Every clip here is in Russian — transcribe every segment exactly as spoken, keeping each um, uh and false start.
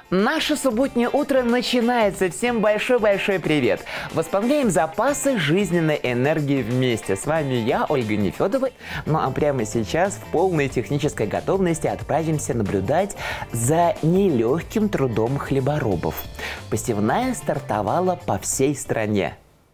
Наше субботнее утро начинается. Всем большой-большой привет! Восполняем запасы жизненной энергии вместе. С вами я, Ольга Нефедова. Ну а прямо сейчас в полной технической готовности отправимся наблюдать за нелегким трудом хлеборобов. Посевная стартовала по всей стране.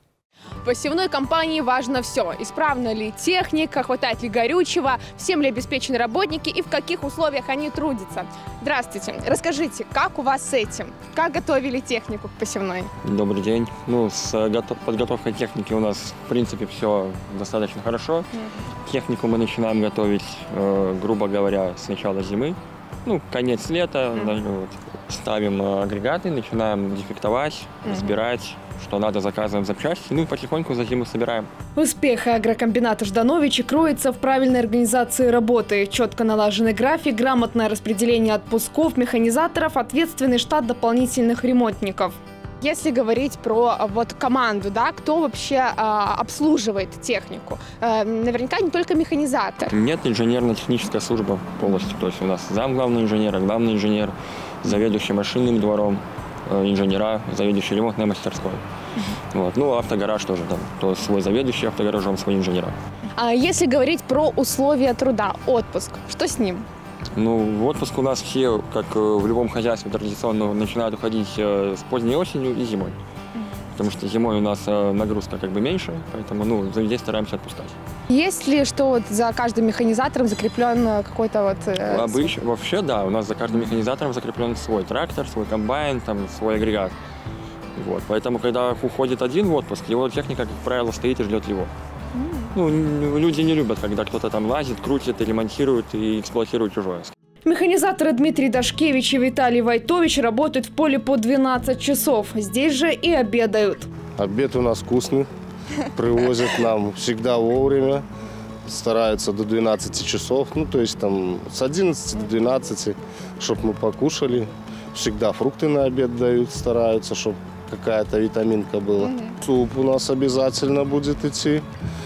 В посевной компании важно все. Исправна ли техника, хватает ли горючего, всем ли обеспечены работники и в каких условиях они трудятся. Здравствуйте. Расскажите, как у вас с этим? Как готовили технику к посевной? Добрый день. Ну, с подготовкой техники у нас, в принципе, все достаточно хорошо. Mm-hmm. Технику мы начинаем готовить, э, грубо говоря, с начала зимы. Ну, конец лета. Mm-hmm. Вот, ставим агрегаты, начинаем дефектовать, mm-hmm. разбирать. Что надо, заказываем запчасти, ну и потихоньку за зиму собираем. Успех агрокомбината Ждановичи кроется в правильной организации работы. Четко налаженный график, грамотное распределение отпусков, механизаторов, ответственный штат дополнительных ремонтников. Если говорить про вот команду, да, кто вообще э, обслуживает технику? Э, наверняка не только механизатор. Нет, инженерно-техническая служба полностью. То есть у нас зам главный инженера, главный инженер, заведующий машинным двором, инженера, заведующий ремонтной мастерской. Uh-huh. Вот. Ну, автогараж тоже там. То есть свой заведующий автогаражом, свои инженера. А если говорить про условия труда, отпуск, что с ним? Ну, в отпуск у нас все, как в любом хозяйстве традиционно, начинают уходить с поздней осенью и зимой. Uh-huh. Потому что зимой у нас нагрузка как бы меньше, поэтому, ну, здесь стараемся отпускать. Есть ли, что вот за каждым механизатором закреплен какой-то вот... Э, Обычно, свой... Вообще, да, у нас за каждым механизатором закреплен свой трактор, свой комбайн, там, свой агрегат. Вот, поэтому, когда уходит один в отпуск, его техника, как правило, стоит и ждет его. Mm. Ну, люди не любят, когда кто-то там лазит, крутит, ремонтирует и эксплуатирует чужое. Механизаторы Дмитрий Дашкевич и Виталий Войтович работают в поле по двенадцать часов. Здесь же и обедают. Обед у нас вкусный. Привозят нам всегда вовремя, стараются до двенадцати часов, ну то есть там с одиннадцати до двенадцати, чтобы мы покушали. Всегда фрукты на обед дают, стараются, чтобы какая-то витаминка была. Mm-hmm. Суп у нас обязательно будет идти.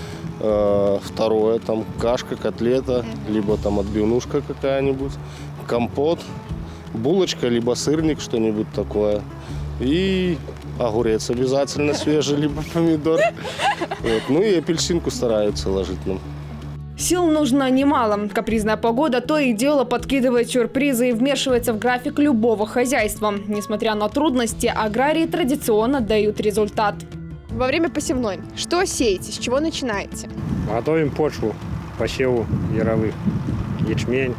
Второе, там кашка, котлета, mm-hmm. либо там отбивнушка какая-нибудь, компот, булочка, либо сырник, что-нибудь такое. И огурец обязательно свежий, либо помидор. Вот. Ну и апельсинку стараются ложить нам. Сил нужно немало. Капризная погода то и дело подкидывает сюрпризы и вмешивается в график любого хозяйства. Несмотря на трудности, аграрии традиционно дают результат. Во время посевной что сеете, с чего начинаете? Готовим почву, посеву яровых, ячмень,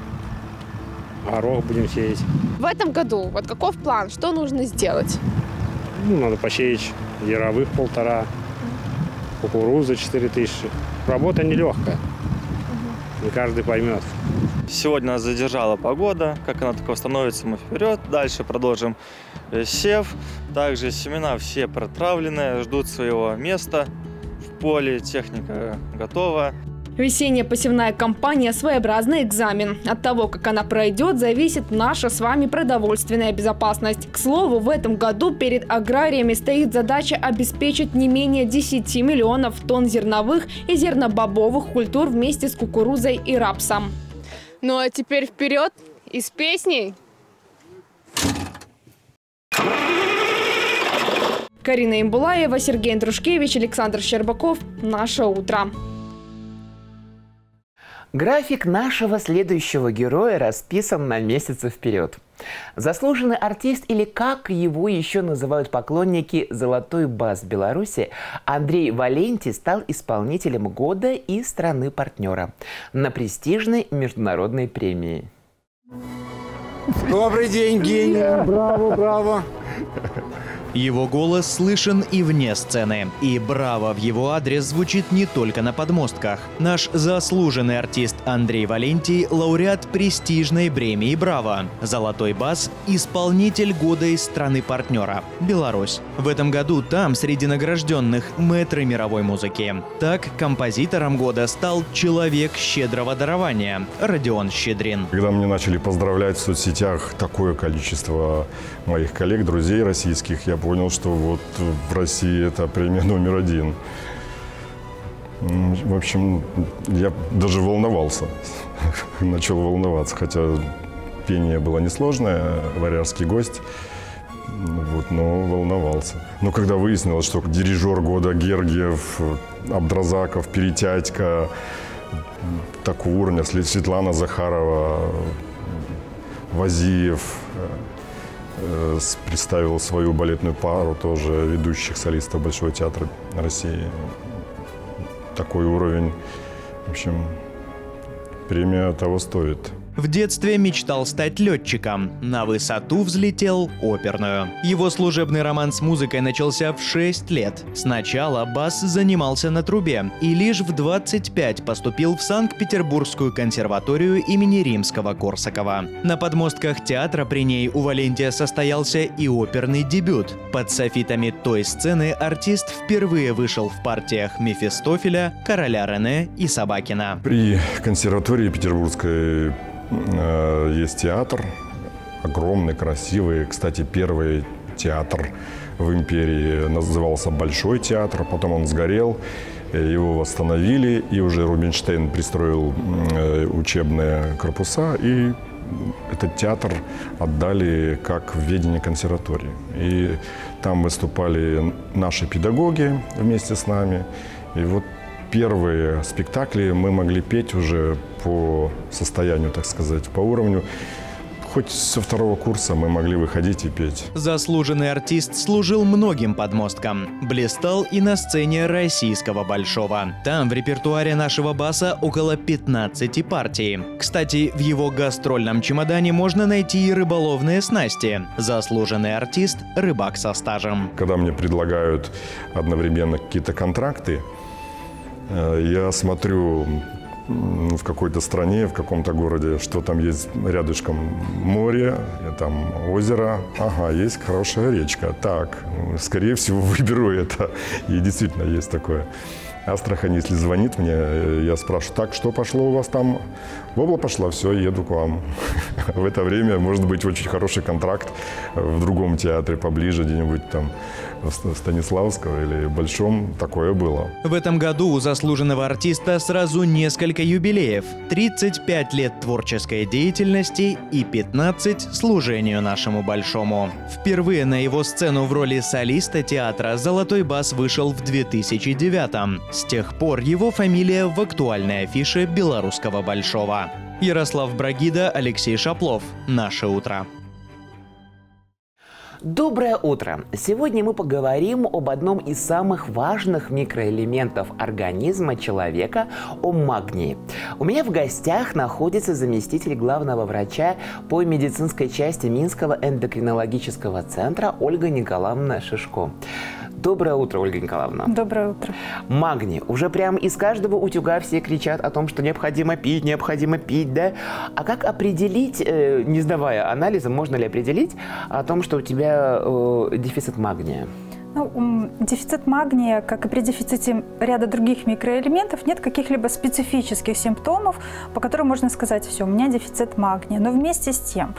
горох будем сеять. В этом году вот каков план, что нужно сделать? Ну, надо посеять яровых полтора, кукурузы четыре тысячи. Работа нелегкая, не каждый поймет. Сегодня нас задержала погода, как она только восстановится, мы вперед. Дальше продолжим сев. Также семена все протравлены, ждут своего места в поле, техника готова. Весенняя посевная кампания – своеобразный экзамен. От того, как она пройдет, зависит наша с вами продовольственная безопасность. К слову, в этом году перед аграриями стоит задача обеспечить не менее десяти миллионов тонн зерновых и зернобобовых культур вместе с кукурузой и рапсом. Ну а теперь вперед и с песней! Карина Имбулаева, Сергей Андрушкевич, Александр Щербаков. Наше утро. График нашего следующего героя расписан на месяцы вперед. Заслуженный артист, или как его еще называют поклонники, «Золотой бас» Беларуси, Андрей Валентий стал исполнителем года и страны-партнера на престижной международной премии. Добрый день, гений! Браво, браво! Его голос слышен и вне сцены. И «Браво» в его адрес звучит не только на подмостках. Наш заслуженный артист Андрей Валентий – лауреат престижной премии «Браво». «Золотой бас» – исполнитель года из страны-партнера – Беларусь. В этом году там, среди награжденных, мэтры мировой музыки. Так, композитором года стал человек щедрого дарования – Родион Щедрин. Когда мне начали поздравлять в соцсетях такое количество моих коллег, друзей российских, я понял, что вот в России это премия номер один. В общем, я даже волновался, начал волноваться, хотя пение было несложное, «Варяжский гость». Вот, но волновался. Но когда выяснилось, что дирижер года Гергиев, Абдразаков, Перетятько, такого уровня, Светлана Захарова, Вазиев э, представил свою балетную пару, тоже ведущих солистов Большого театра России. Такой уровень, в общем, премия того стоит. В детстве мечтал стать летчиком. На высоту взлетел оперную. Его служебный роман с музыкой начался в шесть лет. Сначала бас занимался на трубе и лишь в двадцать пять поступил в Санкт-Петербургскую консерваторию имени Римского-Корсакова. На подмостках театра при ней у Валентия состоялся и оперный дебют. Под софитами той сцены артист впервые вышел в партиях Мефистофеля, Короля Рене и Собакина. При консерватории Петербургской есть театр, огромный, красивый. Кстати, первый театр в империи назывался Большой театр, потом он сгорел, его восстановили, и уже Рубинштейн пристроил учебные корпуса, и этот театр отдали как в ведение консерватории. И там выступали наши педагоги вместе с нами, и вот первые спектакли мы могли петь уже по состоянию, так сказать, по уровню. Хоть со второго курса мы могли выходить и петь. Заслуженный артист служил многим подмосткам. Блистал и на сцене российского Большого. Там в репертуаре нашего баса около пятнадцати партий. Кстати, в его гастрольном чемодане можно найти и рыболовные снасти. Заслуженный артист – рыбак со стажем. Когда мне предлагают одновременно какие-то контракты, я смотрю в какой-то стране, в каком-то городе, что там есть рядышком море, там озеро. Ага, есть хорошая речка. Так, скорее всего, выберу это. И действительно есть такое. Астрахань, если звонит мне, я спрашиваю: так, что пошло у вас там? Вобла пошла, все, еду к вам. В это время может быть очень хороший контракт в другом театре, поближе, где-нибудь там в Станиславского или Большом. Такое было. В этом году у заслуженного артиста сразу несколько юбилеев. тридцать пять лет творческой деятельности и пятнадцать служению нашему Большому. Впервые на его сцену в роли солиста театра «Золотой бас» вышел в две тысячи девятом. С тех пор его фамилия в актуальной афише белорусского Большого. Ярослав Брагида, Алексей Шаплов. Наше утро. Доброе утро! Сегодня мы поговорим об одном из самых важных микроэлементов организма человека – о магнии. У меня в гостях находится заместитель главного врача по медицинской части Минского эндокринологического центра Ольга Николаевна Шишко. Доброе утро, Ольга Николаевна. Доброе утро. Магний. Уже прям из каждого утюга все кричат о том, что необходимо пить, необходимо пить, да? А как определить, э, не сдавая анализа, можно ли определить о том, что у тебя э, дефицит магния? Ну, дефицит магния, как и при дефиците ряда других микроэлементов, нет каких-либо специфических симптомов, по которым можно сказать: все, у меня дефицит магния. Но вместе с тем,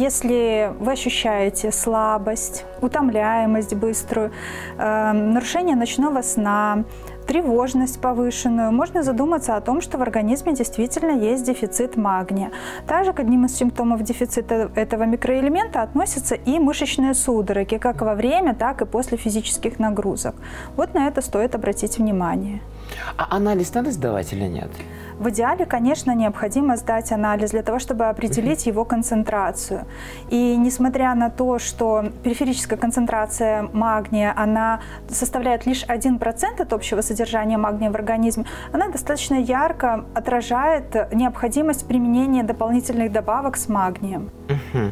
если вы ощущаете слабость, утомляемость быструю, э, нарушение ночного сна, тревожность повышенную, можно задуматься о том, что в организме действительно есть дефицит магния. Также к одним из симптомов дефицита этого микроэлемента относятся и мышечные судороги, как во время, так и после физических нагрузок. Вот на это стоит обратить внимание. А анализ надо сдавать или нет? В идеале, конечно, необходимо сдать анализ для того, чтобы определить его концентрацию. И несмотря на то, что периферическая концентрация магния, она составляет лишь один процент от общего содержания магния в организме, она достаточно ярко отражает необходимость применения дополнительных добавок с магнием. Угу.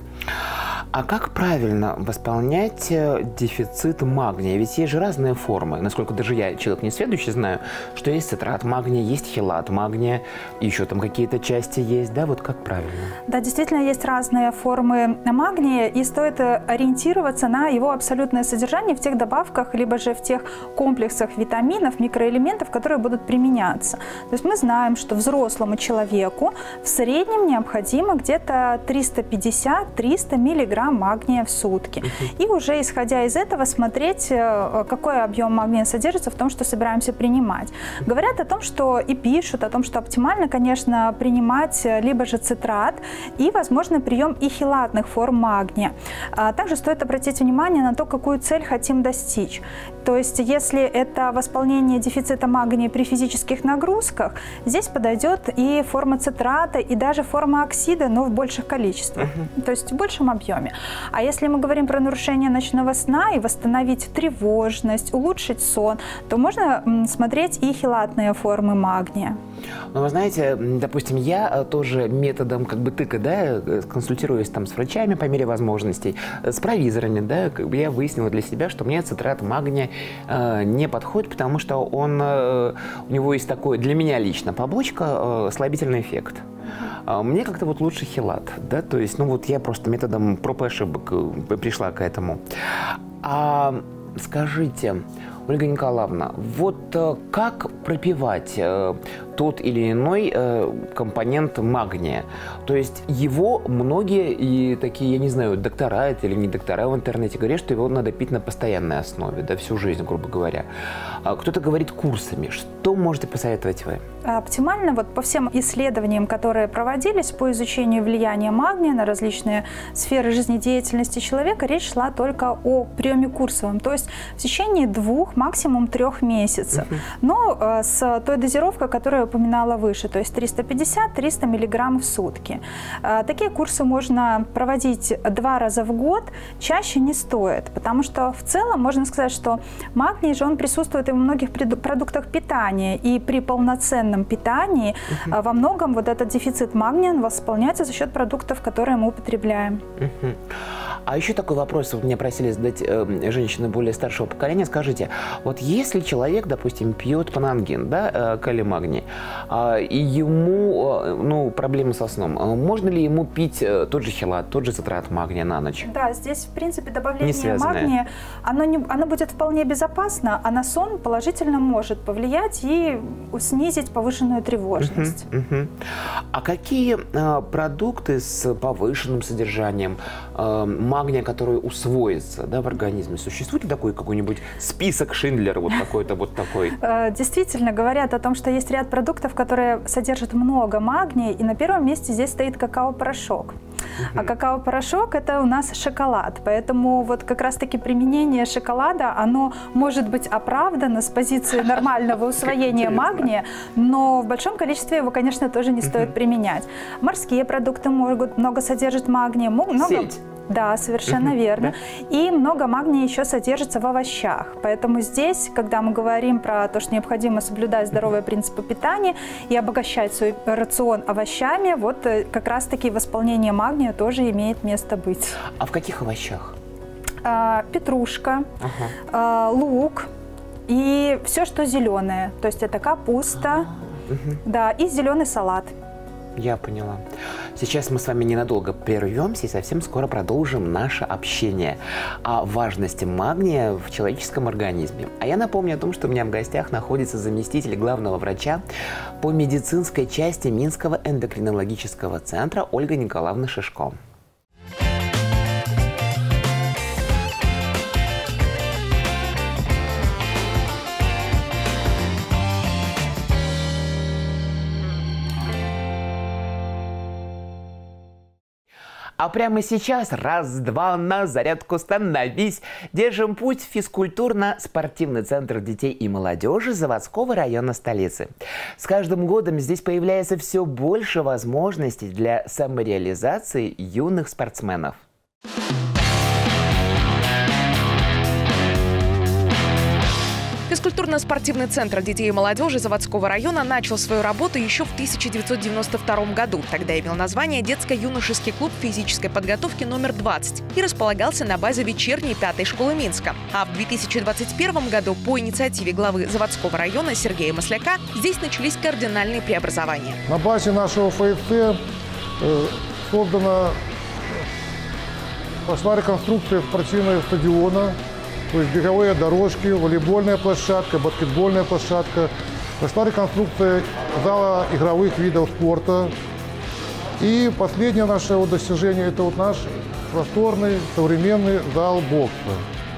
А как правильно восполнять дефицит магния? Ведь есть же разные формы. Насколько даже я, человек несведущий, знаю, что есть цитрат магния, есть хелат магния, еще там какие-то части есть, да? Вот как правильно? Да, действительно есть разные формы магния, и стоит ориентироваться на его абсолютное содержание в тех добавках, либо же в тех комплексах витаминов, микроэлементов, которые будут применяться. То есть мы знаем, что взрослому человеку в среднем необходимо где-то триста пятьдесят — триста миллиграмм миллиграмм магния в сутки. И уже исходя из этого смотреть, какой объем магния содержится в том, что собираемся принимать. Говорят о том, что и пишут о том, что оптимально, конечно, принимать либо же цитрат и, возможно, прием и хелатных форм магния. Также стоит обратить внимание на то, какую цель хотим достичь. То есть, если это восполнение дефицита магния при физических нагрузках, здесь подойдет и форма цитрата, и даже форма оксида, но в больших количествах, uh-huh. то есть в большем объеме. А если мы говорим про нарушение ночного сна и восстановить тревожность, улучшить сон, то можно смотреть и хелатные формы магния. Ну, вы знаете, допустим, я тоже методом как бы тыка, да, консультируюсь там с врачами по мере возможностей, с провизорами, да, как бы я выяснила для себя, что мне цитрат магния э, не подходит, потому что он, э, у него есть такой, для меня лично, побочка, э, слабительный эффект. А мне как-то вот лучше хелат, да, то есть, ну вот я просто методом проб и ошибок пришла к этому. А скажите, Ольга Николаевна, вот как пропивать э, тот или иной э, компонент магния? То есть его многие и такие, я не знаю, доктора это или не доктора в интернете говорят, что его надо пить на постоянной основе, да, всю жизнь, грубо говоря. А кто-то говорит курсами. Что можете посоветовать вы? Оптимально, вот по всем исследованиям, которые проводились по изучению влияния магния на различные сферы жизнедеятельности человека, речь шла только о приеме курсовом, то есть в течение двух, максимум трех месяцев. Uh-huh. Но э, с той дозировкой, которую я упоминала выше, то есть триста пятьдесят — триста миллиграмм в сутки. Э, такие курсы можно проводить два раза в год, чаще не стоит, потому что в целом можно сказать, что магний же он присутствует и во многих продуктах питания, и при полноценном питании uh-huh. э, во многом вот этот дефицит магния восполняется за счет продуктов, которые мы употребляем. Uh-huh. А еще такой вопрос, вот меня просили задать э, женщины более старшего поколения. Скажите, вот если человек, допустим, пьет панангин, да, э, калий-магний, э, и ему, э, ну, проблемы со сном, э, можно ли ему пить э, тот же хелат, тот же цитрат магния на ночь? Да, здесь, в принципе, добавление магния, оно, не, оно будет вполне безопасно, а на сон положительно может повлиять и снизить повышенную тревожность. Uh-huh, uh-huh. А какие э, продукты с повышенным содержанием э, магния, который усвоится, да, в организме, существует ли такой какой-нибудь список Шиндлера, вот какой-то вот такой? Действительно, говорят о том, что есть ряд продуктов, которые содержат много магния, и на первом месте здесь стоит какао-порошок. Uh-huh. А какао-порошок – это у нас шоколад, поэтому вот как раз-таки применение шоколада, оно может быть оправдано с позиции нормального усвоения магния, но в большом количестве его, конечно, тоже не стоит uh-huh. применять. Морские продукты могут много содержать магния. Много... Сельдь. Да, совершенно uh-huh. верно. И много магния еще содержится в овощах. Поэтому здесь, когда мы говорим про то, что необходимо соблюдать здоровые принципы питания и обогащать свой рацион овощами, вот как раз-таки восполнение магния тоже имеет место быть. А в каких овощах? А, петрушка, uh-huh. а, лук и все, что зеленое. То есть это капуста, uh-huh. да, и зеленый салат. Я поняла. Сейчас мы с вами ненадолго прервемся и совсем скоро продолжим наше общение о важности магния в человеческом организме. А я напомню о том, что у меня в гостях находится заместитель главного врача по медицинской части Минского эндокринологического центра Ольга Николаевна Шишко. А прямо сейчас раз-два на зарядку становись. Держим путь в физкультурно-спортивный центр детей и молодежи заводского района столицы. С каждым годом здесь появляется все больше возможностей для самореализации юных спортсменов. Физкультурно-спортивный центр детей и молодежи заводского района начал свою работу еще в тысяча девятьсот девяносто втором году. Тогда имел название детско-юношеский клуб физической подготовки номер двадцать и располагался на базе вечерней пятой школы Минска. А в две тысячи двадцать первом году по инициативе главы заводского района Сергея Масляка здесь начались кардинальные преобразования. На базе нашего ФСЦ э, создана пошла реконструкция спортивного стадиона. То есть беговые дорожки, волейбольная площадка, баскетбольная площадка. Прошла реконструкция зала игровых видов спорта. И последнее наше вот достижение – это вот наш просторный, современный зал бокса.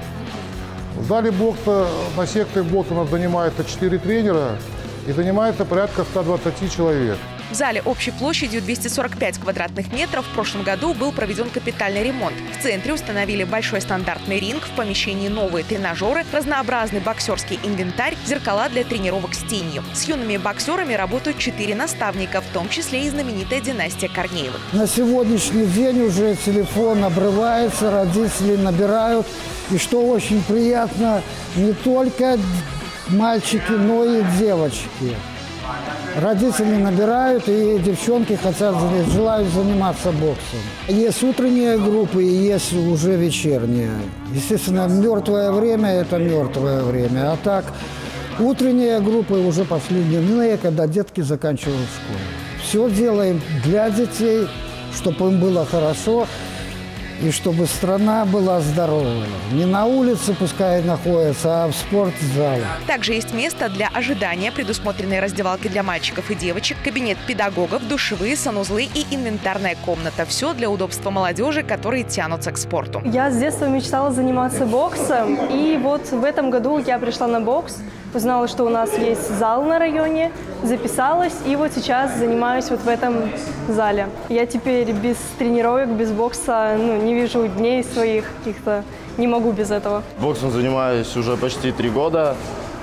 В зале бокса, на секции бокса у нас занимается четыре тренера и занимается порядка ста двадцати человек. В зале общей площадью двести сорок пять квадратных метров в прошлом году был проведен капитальный ремонт. В центре установили большой стандартный ринг, в помещении новые тренажеры, разнообразный боксерский инвентарь, зеркала для тренировок с тенью. С юными боксерами работают четыре наставника, в том числе и знаменитая династия Корнеевых. На сегодняшний день уже телефон обрывается, родители набирают. И что очень приятно, не только мальчики, но и девочки. Родители набирают, и девчонки хотят, желают заниматься боксом. Есть утренние группы, и есть уже вечерние. Естественно, мертвое время – это мертвое время. А так, утренние группы уже последние, когда детки заканчивают школу. Все делаем для детей, чтобы им было хорошо. И чтобы страна была здоровая. Не на улице пускай находится, а в спортзале. Также есть место для ожидания, предусмотренные раздевалки для мальчиков и девочек, кабинет педагогов, душевые, санузлы и инвентарная комната. Все для удобства молодежи, которые тянутся к спорту. Я с детства мечтала заниматься боксом. И вот в этом году я пришла на бокс, узнала, что у нас есть зал на районе, записалась и вот сейчас занимаюсь вот в этом зале. Я теперь без тренировок, без бокса ну, не вижу дней своих каких-то, не могу без этого. Боксом занимаюсь уже почти три года.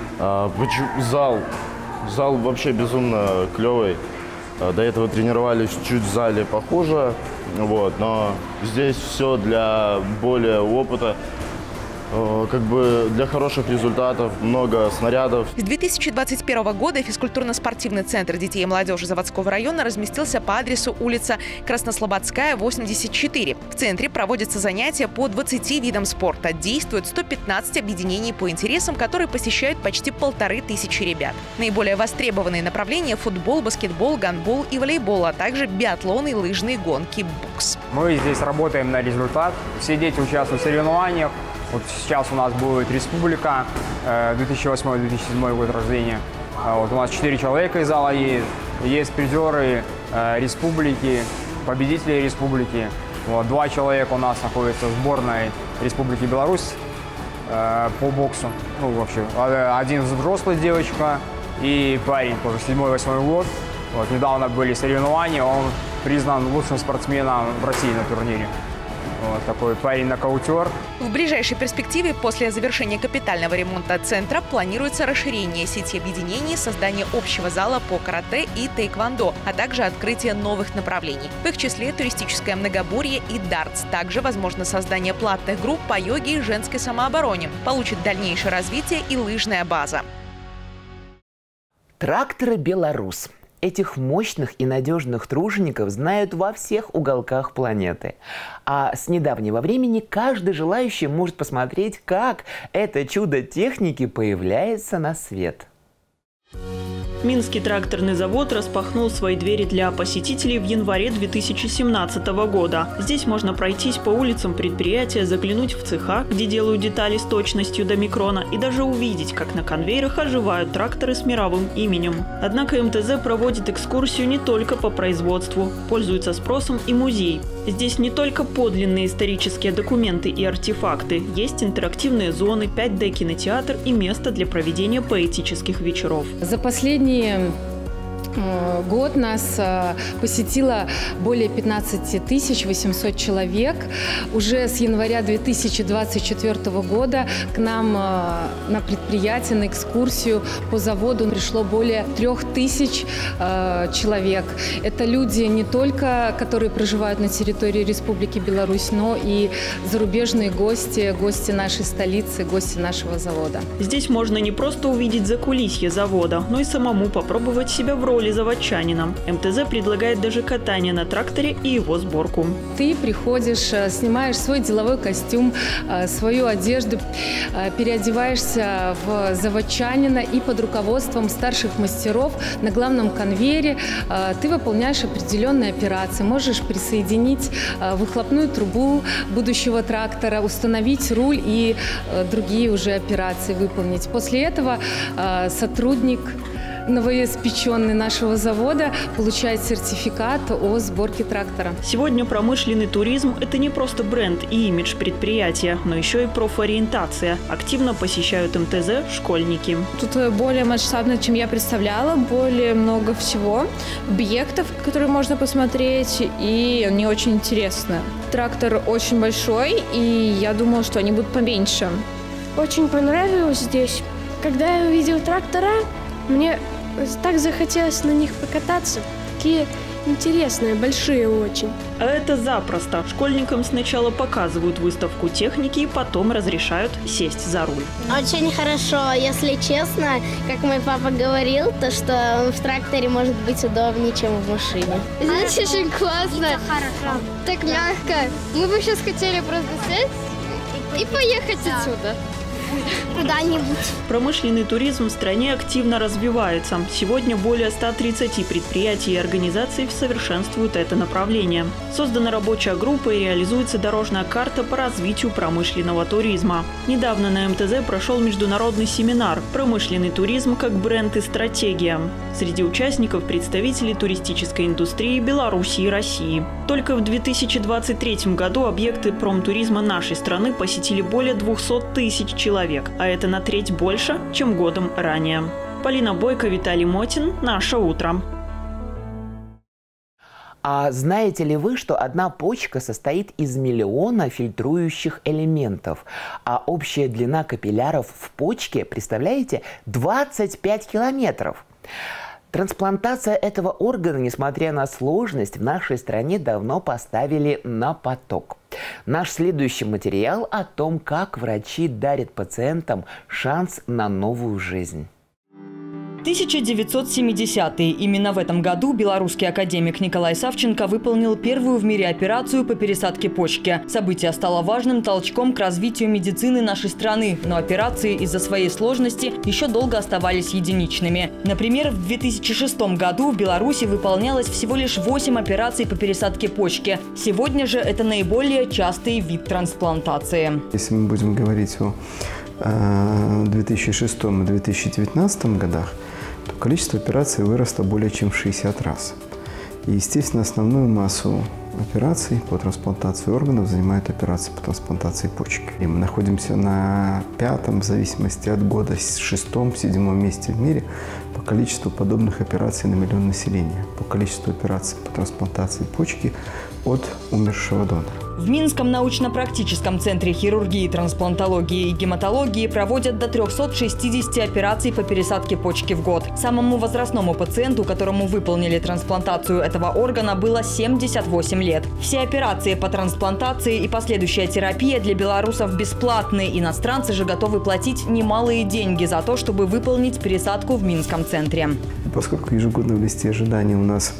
Зал, зал вообще безумно клевый. До этого тренировались чуть в зале похуже, вот, но здесь все для более опыта. Как бы для хороших результатов, много снарядов. С две тысячи двадцать первого года физкультурно-спортивный центр детей и молодежи Заводского района разместился по адресу улица Краснослободская, восемьдесят четыре. В центре проводятся занятия по двадцати видам спорта. Действует сто пятнадцать объединений по интересам, которые посещают почти полторы тысячи ребят. Наиболее востребованные направления – футбол, баскетбол, гандбол и волейбол, а также биатлон и лыжные гонки, бокс. Мы здесь работаем на результат. Все дети участвуют в соревнованиях. Вот сейчас у нас будет республика, две тысячи восьмой — две тысячи седьмой год рождения. Вот у нас четыре человека из зала есть. Есть призеры республики, победители республики. Вот, два человека у нас находятся в сборной Республики Беларусь по боксу. Ну, вообще, один взрослый девочка и парень, тоже седьмой-восьмой год. Вот, недавно были соревнования, он признан лучшим спортсменом в России на турнире. Вот такой парень-нокаутер. В ближайшей перспективе после завершения капитального ремонта центра планируется расширение сети объединений, создание общего зала по карате и тэквондо, а также открытие новых направлений. В их числе туристическое многоборье и дартс. Также возможно создание платных групп по йоге и женской самообороне. Получит дальнейшее развитие и лыжная база. Тракторы «Беларус». Этих мощных и надежных тружеников знают во всех уголках планеты. А с недавнего времени каждый желающий может посмотреть, как это чудо техники появляется на свет. Минский тракторный завод распахнул свои двери для посетителей в январе две тысячи семнадцатого года. Здесь можно пройтись по улицам предприятия, заглянуть в цеха, где делают детали с точностью до микрона, и даже увидеть, как на конвейерах оживают тракторы с мировым именем. Однако эм тэ зэ проводит экскурсию не только по производству. Пользуется спросом и музей. Здесь не только подлинные исторические документы и артефакты. Есть интерактивные зоны, пять дэ кинотеатр и место для проведения поэтических вечеров. За последние год нас посетило более пятнадцати тысяч восьмисот человек. Уже с января две тысячи двадцать четвёртого года к нам на предприятие, на экскурсию по заводу пришло более трех тысяч человек. Это люди не только, которые проживают на территории Республики Беларусь, но и зарубежные гости, гости нашей столицы, гости нашего завода. Здесь можно не просто увидеть закулисье завода, но и самому попробовать себя в роли заводчанина. эм тэ зэ предлагает даже катание на тракторе и его сборку. Ты приходишь, снимаешь свой деловой костюм, свою одежду, переодеваешься в заводчанина и под руководством старших мастеров на главном конвейере ты выполняешь определенные операции. Можешь присоединить выхлопную трубу будущего трактора, установить руль и другие уже операции выполнить. После этого сотрудник новоиспеченный нашего завода получает сертификат о сборке трактора. Сегодня промышленный туризм – это не просто бренд и имидж предприятия, но еще и профориентация. Активно посещают эм тэ зэ школьники. Тут более масштабно, чем я представляла, более много всего, объектов, которые можно посмотреть, и они очень интересны. Трактор очень большой, и я думала, что они будут поменьше. Очень понравилось здесь. Когда я увидел трактора, мне так захотелось на них покататься. Такие интересные, большие очень. А это запросто. Школьникам сначала показывают выставку техники, потом разрешают сесть за руль. Очень хорошо. Если честно, как мой папа говорил, то что в тракторе может быть удобнее, чем в машине. Здесь очень классно. Так мягко. Мы бы сейчас хотели просто сесть и поехать отсюда. Куда-нибудь. Промышленный туризм в стране активно развивается. Сегодня более ста тридцати предприятий и организаций совершенствуют это направление. Создана рабочая группа и реализуется дорожная карта по развитию промышленного туризма. Недавно на эм тэ зэ прошел международный семинар «Промышленный туризм как бренд и стратегия». Среди участников представители туристической индустрии Беларуси и России. Только в две тысячи двадцать третьем году объекты промтуризма нашей страны посетили более двухсот тысяч человек, а это на треть больше, чем годом ранее. Полина Бойко, Виталий Мотин. Наше утро. А знаете ли вы, что одна почка состоит из миллиона фильтрующих элементов, а общая длина капилляров в почке, представляете, двадцать пять километров? Трансплантация этого органа, несмотря на сложность, в нашей стране давно поставили на поток. Наш следующий материал о том, как врачи дарят пациентам шанс на новую жизнь. тысяча девятьсот семидесятые. Именно в этом году белорусский академик Николай Савченко выполнил первую в мире операцию по пересадке почки. Событие стало важным толчком к развитию медицины нашей страны, но операции из-за своей сложности еще долго оставались единичными. Например, в две тысячи шестом году в Беларуси выполнялось всего лишь восемь операций по пересадке почки. Сегодня же это наиболее частый вид трансплантации. Если мы будем говорить о две тысячи шестом и две тысячи девятнадцатом годах, то количество операций выросло более чем в шестьдесят раз. И, естественно, основную массу операций по трансплантации органов занимают операции по трансплантации почки. И мы находимся на пятом, в зависимости от года, шестом, седьмом месте в мире по количеству подобных операций на миллион населения, по количеству операций по трансплантации почки от умершего донора. В Минском научно-практическом центре хирургии, трансплантологии и гематологии проводят до трёхсот шестидесяти операций по пересадке почки в год. Самому возрастному пациенту, которому выполнили трансплантацию этого органа, было семьдесят восемь лет. Все операции по трансплантации и последующая терапия для белорусов бесплатны. Иностранцы же готовы платить немалые деньги за то, чтобы выполнить пересадку в Минском центре. Поскольку ежегодно в листе ожидания у нас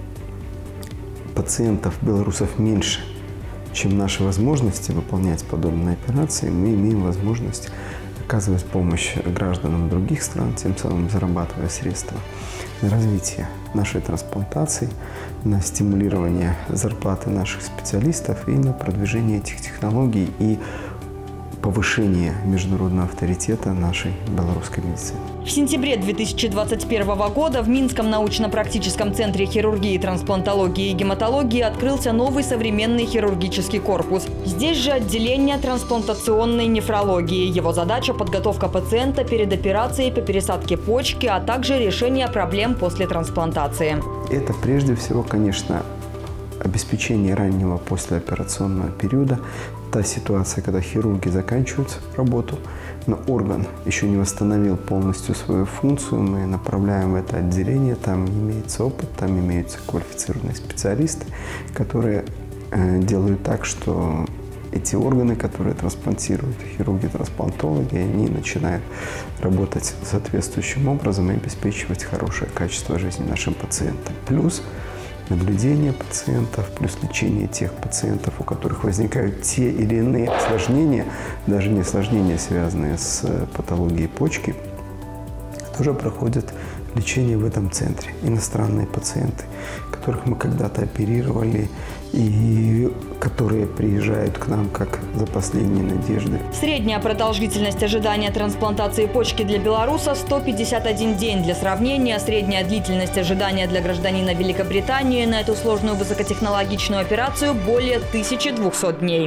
пациентов белорусов меньше, чем наши возможности выполнять подобные операции, мы имеем возможность оказывать помощь гражданам других стран, тем самым зарабатывая средства на развитие нашей трансплантации, на стимулирование зарплаты наших специалистов и на продвижение этих технологий и повышение международного авторитета нашей белорусской медицины. В сентябре две тысячи двадцать первого года в Минском научно-практическом центре хирургии, трансплантологии и гематологии открылся новый современный хирургический корпус. Здесь же отделение трансплантационной нефрологии. Его задача – подготовка пациента перед операцией по пересадке почки, а также решение проблем после трансплантации. Это прежде всего, конечно, обеспечение раннего послеоперационного периода. Та ситуация, когда хирурги заканчивают работу, но орган еще не восстановил полностью свою функцию, мы направляем в это отделение, там имеется опыт, там имеются квалифицированные специалисты, которые э, делают так, что эти органы, которые трансплантируют хирурги-трансплантологи, они начинают работать соответствующим образом и обеспечивать хорошее качество жизни нашим пациентам. Плюс наблюдение пациентов, плюс лечение тех пациентов, у которых возникают те или иные осложнения, даже не осложнения, связанные с патологией почки, тоже проходят лечение в этом центре. Иностранные пациенты, которых мы когда-то оперировали и которые приезжают к нам как за последней надеждой. Средняя продолжительность ожидания трансплантации почки для белоруса – сто пятьдесят один день. Для сравнения, средняя длительность ожидания для гражданина Великобритании на эту сложную высокотехнологичную операцию – более тысячи двухсот дней.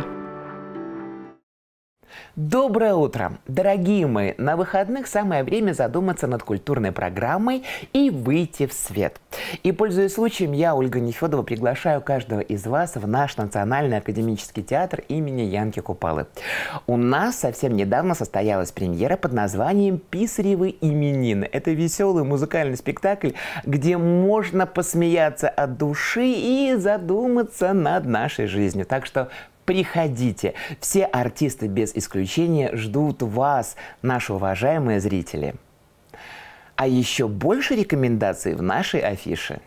Доброе утро! Дорогие мои, на выходных самое время задуматься над культурной программой и выйти в свет. И, пользуясь случаем, я, Ольга Нефедова, приглашаю каждого из вас в наш Национальный академический театр имени Янки Купалы. У нас совсем недавно состоялась премьера под названием «Писаревы именины». Это веселый музыкальный спектакль, где можно посмеяться от души и задуматься над нашей жизнью. Так что приходите. Все артисты без исключения ждут вас, наши уважаемые зрители. А еще больше рекомендаций в нашей афише.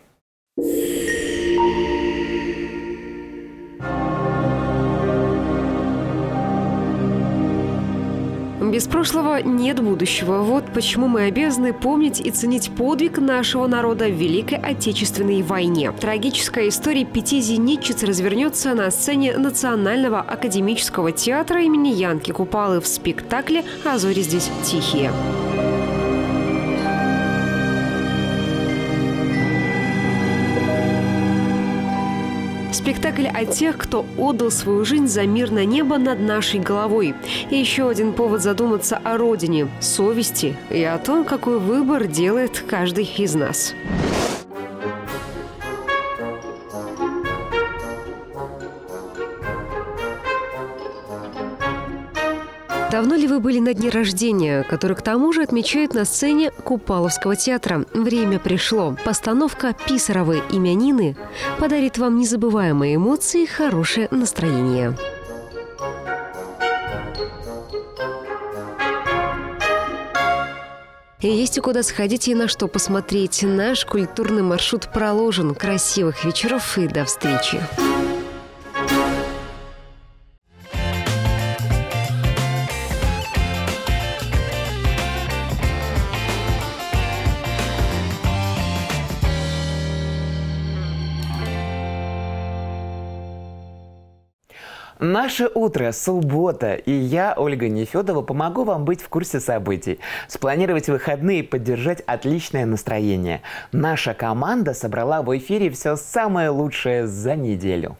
Без прошлого нет будущего. Вот почему мы обязаны помнить и ценить подвиг нашего народа в Великой Отечественной войне. Трагическая история пяти зенитчиц развернется на сцене Национального академического театра имени Янки Купалы в спектакле «А зори здесь тихие». Спектакль о тех, кто отдал свою жизнь за мирное небо над нашей головой. И еще один повод задуматься о родине, совести и о том, какой выбор делает каждый из нас. Давно ли вы были на дне рождения, который к тому же отмечают на сцене Купаловского театра? Время пришло. Постановка «Писаревы именины» подарит вам незабываемые эмоции и хорошее настроение. И есть и куда сходить, и на что посмотреть. Наш культурный маршрут проложен. Красивых вечеров и до встречи! Наше утро, суббота, и я, Ольга Нефедова, помогу вам быть в курсе событий, спланировать выходные и поддержать отличное настроение. Наша команда собрала в эфире все самое лучшее за неделю.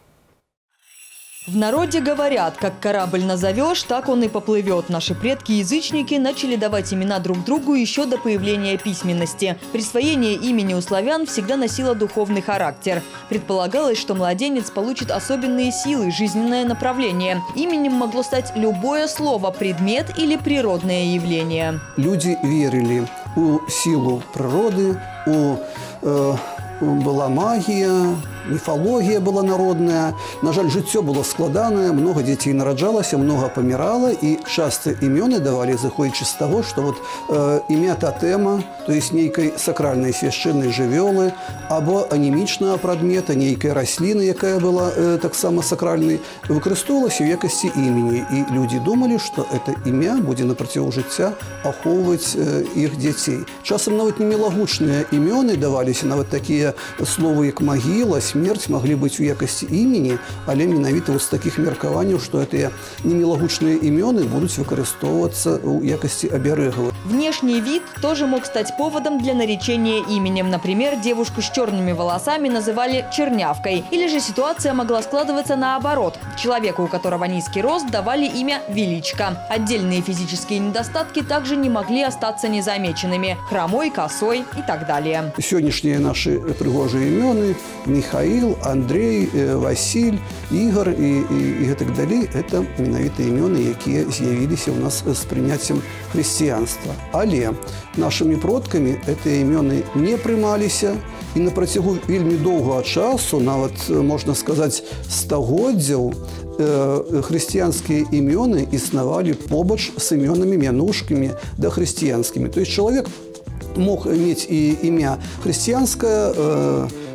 В народе говорят, как корабль назовешь, так он и поплывет. Наши предки-язычники начали давать имена друг другу еще до появления письменности. Присвоение имени у славян всегда носило духовный характер. Предполагалось, что младенец получит особенные силы, жизненное направление. Именем могло стать любое слово, предмет или природное явление. Люди верили у силу природы, у... Э... Была магія, міфологія була народная. На жаль, жыццё было складанае, много дзяцей нараджалася, много памірала, і часто імёны давалі, зыходзячы з таго, што вот э, імя татэма, то есть нейкай сакральнай свяшчэннай жывёлы, або анемічнага прадмета, нейкай расліны, якая была э, таксама сакральнай, выкарыстоўвалася ў якасці імені. І людзі думалі, што это імя будзе на працягу жыцця ахоўваць э, іх дзяцей. Часам нават немілагучныя імёны даваліся, нават такія словы, як магіла, смерць маглі быць у якасці імені, але менавіта з такіх меркаванняў, што гэтыя немілагучныя імёны будуць выкарыстоўвацца ў якасці аберэгаў. Внешний вид тоже мог стать поводом для наречения именем. Например, девушку с черными волосами называли чернявкой. Или же ситуация могла складываться наоборот. Человеку, у которого низкий рост, давали имя Величко. Отдельные физические недостатки также не могли остаться незамеченными. Хромой, косой и так далее. Сегодняшние наши пригожие імёны Михаил, Андрей, Василь, Игорь и, и, и так далее – это менавіта імёны, якія з'явіліся у нас з прыняццем хрысціянства. Але нашими продкамі гэтыя імёны не прымаліся, і на працягу вельмі доўгага часу, нават, можна сказаць, стагоддзяў, хрысціянскія імёны існавалі побач з імёнамі мянушкамі дахрысціянскімі. То есть чалавек мог иметь и имя христианское, э,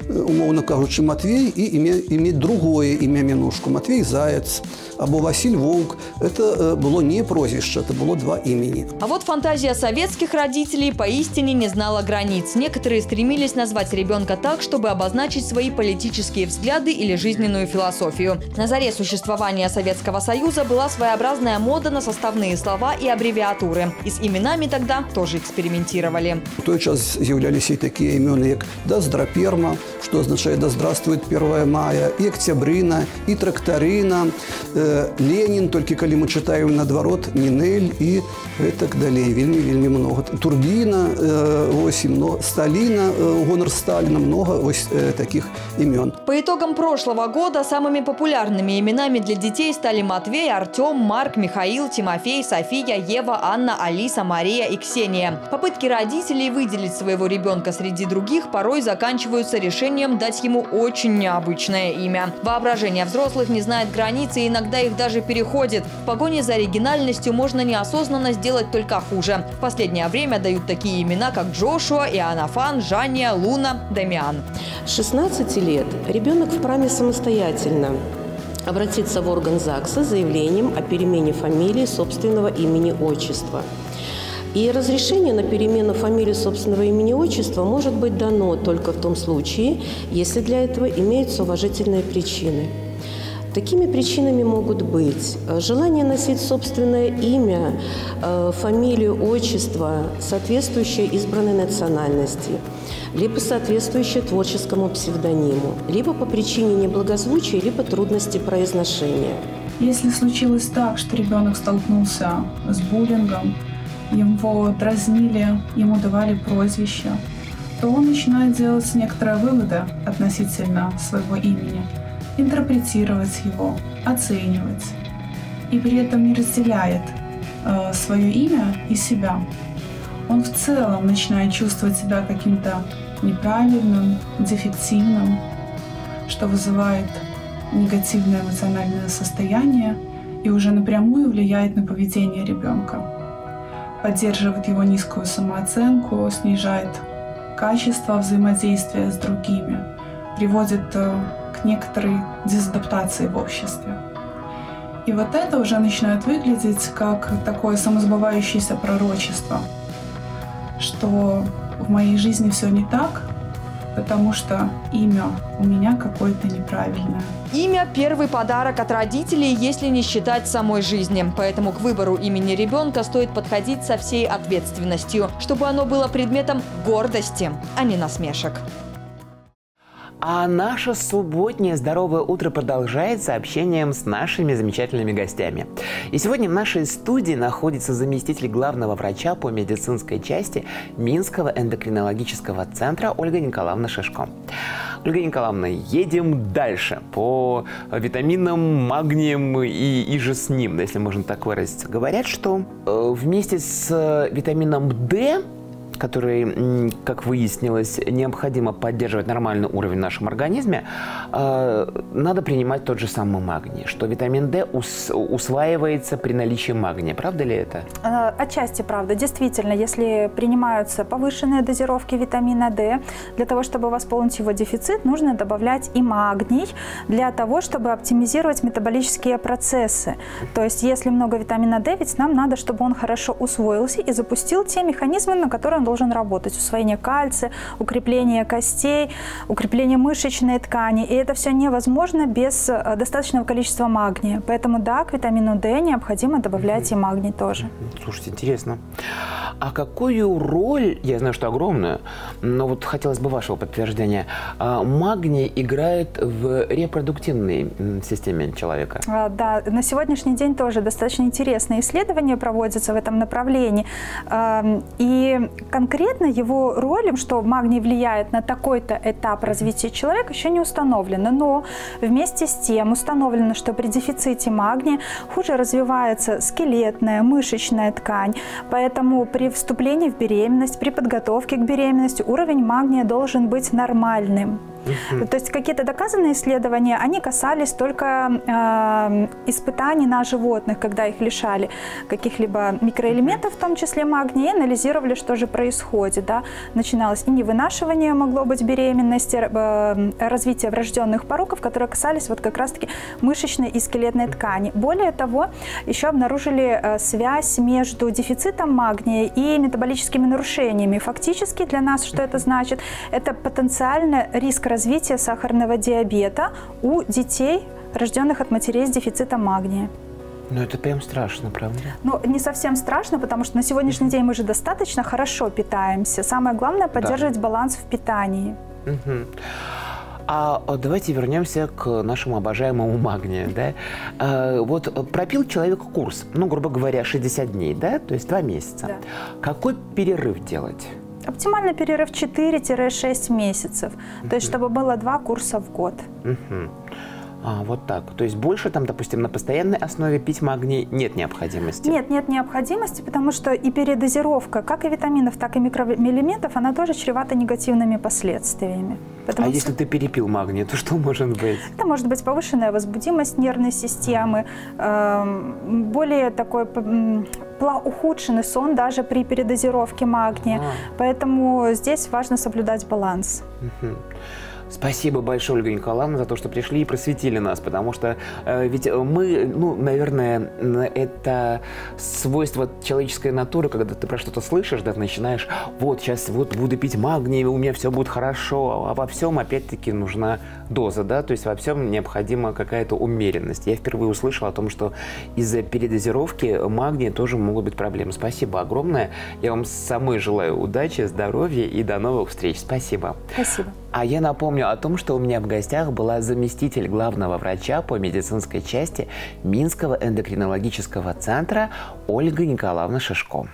умовно кажучи, Матвей и име, иметь другое ім'я Мінушку. Матвей Заяц або Василь Волк. Это было не прозвище, это было два имени. А вот фантазия советских родителей поистине не знала границ. Некоторые стремились назвать ребенка так, чтобы обозначить свои политические взгляды или жизненную философию. На заре существования Советского Союза была своеобразная мода на составные слова и аббревиатуры. И с именами тогда тоже экспериментировали. В той час з'являлися і такі імена, як Доздраперма, що означає «Да здравствует первое мая», і Октябрина, і Тракторина, э, Ленин, только коли мы читаем наоборот, Нинель и так далее. Вельми, вельми много. Турбина, э, ось, много, Сталина, э, гонор Сталина, много ось, э, таких имен. По итогам прошлого года самыми популярными именами для детей стали Матвей, Артем, Марк, Михаил, Тимофей, София, Ева, Анна, Алиса, Мария и Ксения. Попытки родителей выделить своего ребенка среди других порой заканчиваются решением дать ему очень необычное имя. Воображение взрослых не знает границ и иногда их даже переходит. В погоне за оригинальностью можно неосознанно сделать только хуже. В последнее время дают такие имена, как Джошуа, Иоаннафан, Жанния, Луна, Дамиан. С шестнадцати лет ребенок вправе самостоятельно обратиться в орган ЗАГСа с заявлением о перемене фамилии, собственного имени-отчества. И разрешение на перемену фамилии, собственного имени-отчества может быть дано только в том случае, если для этого имеются уважительные причины. Такими причинами могут быть желание носить собственное имя, фамилию, отчество, соответствующее избранной национальности, либо соответствующее творческому псевдониму, либо по причине неблагозвучия, либо трудности произношения. Если случилось так, что ребенок столкнулся с буллингом, его дразнили, ему давали прозвище, то он начинает делать некоторые выводы относительно своего имени, интерпретировать его, оценивать, и при этом не разделяет э, свое имя и себя. Он в целом начинает чувствовать себя каким-то неправильным, дефективным, что вызывает негативное эмоциональное состояние и уже напрямую влияет на поведение ребенка, поддерживает его низкую самооценку, снижает качество взаимодействия с другими, приводит э, к некоторой дезадаптации в обществе. И вот это уже начинает выглядеть как такое самосбывающееся пророчество, что в моей жизни все не так, потому что имя у меня какое-то неправильное. Имя – первый подарок от родителей, если не считать самой жизни. Поэтому к выбору имени ребенка стоит подходить со всей ответственностью, чтобы оно было предметом гордости, а не насмешек. А наше субботнее «Здоровое утро» продолжается общением с нашими замечательными гостями. И сегодня в нашей студии находится заместитель главного врача по медицинской части Минского эндокринологического центра Ольга Николаевна Шишко. Ольга Николаевна, едем дальше по витаминам, магниям и, и же с ним, если можно так выразиться. Говорят, что э, вместе с витамином D, который, как выяснилось, необходимо поддерживать нормальный уровень в нашем организме, э, надо принимать тот же самый магний, что витамин D ус, усваивается при наличии магния. Правда ли это? Отчасти правда. Действительно, если принимаются повышенные дозировки витамина D, для того, чтобы восполнить его дефицит, нужно добавлять и магний для того, чтобы оптимизировать метаболические процессы. То есть, если много витамина D, ведь нам надо, чтобы он хорошо усвоился и запустил те механизмы, на которые он должен работать. Усвоение кальция, укрепление костей, укрепление мышечной ткани. И это все невозможно без достаточного количества магния. Поэтому да, к витамину D необходимо добавлять и магний тоже. Слушайте, интересно. А какую роль, я знаю, что огромную, но вот хотелось бы вашего подтверждения, магний играет в репродуктивной системе человека? Да, на сегодняшний день тоже достаточно интересные исследования проводятся в этом направлении. И конкретно его роль, что магний влияет на такой-то этап развития человека, еще не установлено. Но вместе с тем установлено, что при дефиците магния хуже развивается скелетная, мышечная ткань. Поэтому при вступлении в беременность, при подготовке к беременности уровень магния должен быть нормальным. Uh-huh. То есть какие-то доказанные исследования, они касались только э, испытаний на животных, когда их лишали каких-либо микроэлементов, в том числе магния, и анализировали, что же происходит. Да? Начиналось и невынашивание, могло быть беременности, э, развитие врожденных пороков, которые касались вот как раз-таки мышечной и скелетной ткани. Более того, еще обнаружили э, связь между дефицитом магния и метаболическими нарушениями. Фактически для нас что это значит? Это потенциальный риск развития сахарного диабета у детей, рожденных от матерей с дефицитом магния. Ну, это прям страшно, правда? Ну, не совсем страшно, потому что на сегодняшний день мы же достаточно хорошо питаемся. Самое главное – поддерживать да. баланс в питании. Угу. А давайте вернемся к нашему обожаемому магнию. Да? А, вот пропил человек курс, ну, грубо говоря, шестьдесят дней, да? То есть два месяца. Да. Какой перерыв делать? Оптимальный перерыв четыре-шесть месяцев. Uh-huh. То есть, чтобы было два курса в год. Uh-huh. А, вот так. То есть больше там, допустим, на постоянной основе пить магний нет необходимости? Нет, нет необходимости, потому что и передозировка как и витаминов, так и микроэлементов, она тоже чревата негативными последствиями. Потому а что... если ты перепил магний, то что может быть? Это может быть повышенная возбудимость нервной системы, э, более такой ухудшенный сон даже при передозировке магния. А. Поэтому здесь важно соблюдать баланс. Угу. Спасибо большое, Ольга Николаевна, за то, что пришли и просветили нас, потому что э, ведь мы, ну, наверное, это свойство человеческой натуры, когда ты про что-то слышишь, да, начинаешь, вот, сейчас вот буду пить магний, у меня все будет хорошо, а во всем, опять-таки, нужна доза, да, то есть во всем необходима какая-то умеренность. Я впервые услышала о том, что из-за передозировки магния тоже могут быть проблемы. Спасибо огромное, я вам самой желаю удачи, здоровья и до новых встреч. Спасибо. Спасибо. А я напомню о том, что у меня в гостях была заместитель главного врача по медицинской части Минского эндокринологического центра Ольга Николаевна Шишко.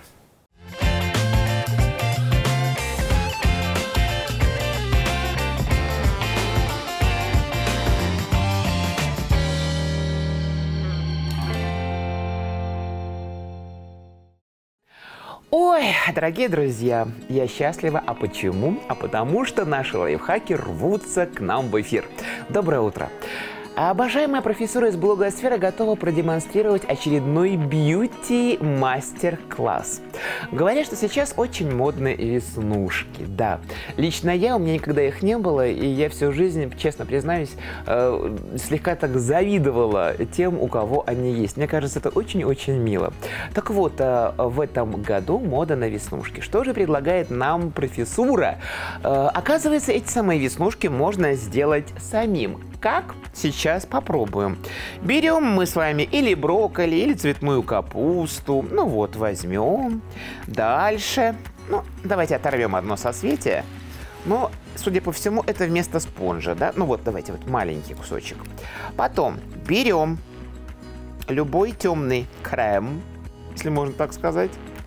Ой, дорогие друзья, я счастлива. А почему? А потому что наши лайфхаки рвутся к нам в эфир. Доброе утро. Обожаемая профессура из блогосферы готова продемонстрировать очередной бьюти-мастер-класс. Говорят, что сейчас очень модны веснушки. Да, лично я, у меня никогда их не было, и я всю жизнь, честно признаюсь, э, слегка так завидовала тем, у кого они есть. Мне кажется, это очень-очень мило. Так вот, э, в этом году мода на веснушки. Что же предлагает нам профессура? Э, оказывается, эти самые веснушки можно сделать самим. Как? Сейчас попробуем. Берем мы с вами или брокколи, или цветную капусту. Ну вот, возьмем. Дальше. Ну, давайте оторвем одно соцветие. Но, судя по всему, это вместо спонжа, да? Ну вот, давайте вот маленький кусочек. Потом берем любой темный крем, если можно так сказать.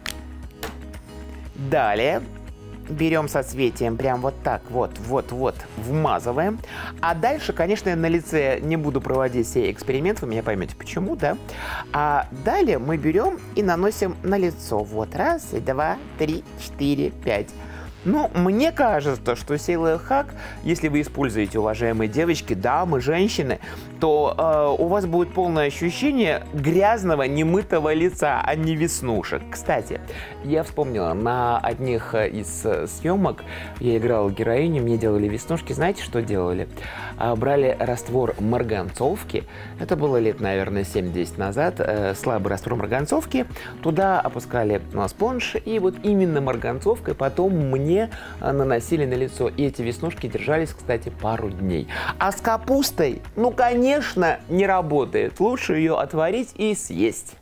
Далее берем соцветием прям вот так вот, вот, вот, вмазываем. А дальше, конечно, я на лице не буду проводить все эксперименты, вы меня поймете почему, да? А далее мы берем и наносим на лицо. Вот, раз, два, три, четыре, пять. Ну, мне кажется, что сей лайфхак, если вы используете, уважаемые девочки, дамы, женщины, то э, у вас будет полное ощущение грязного, немытого лица, а не веснушек. Кстати, я вспомнила, на одних из съемок я играла героиню, мне делали веснушки. Знаете, что делали? Брали раствор марганцовки, это было лет, наверное, семь-десять назад, э, слабый раствор марганцовки, туда опускали спонж, и вот именно марганцовкой потом мне наносили на лицо. И эти веснушки держались, кстати, пару дней. А с капустой, ну, конечно, не работает. Лучше ее отварить и съесть.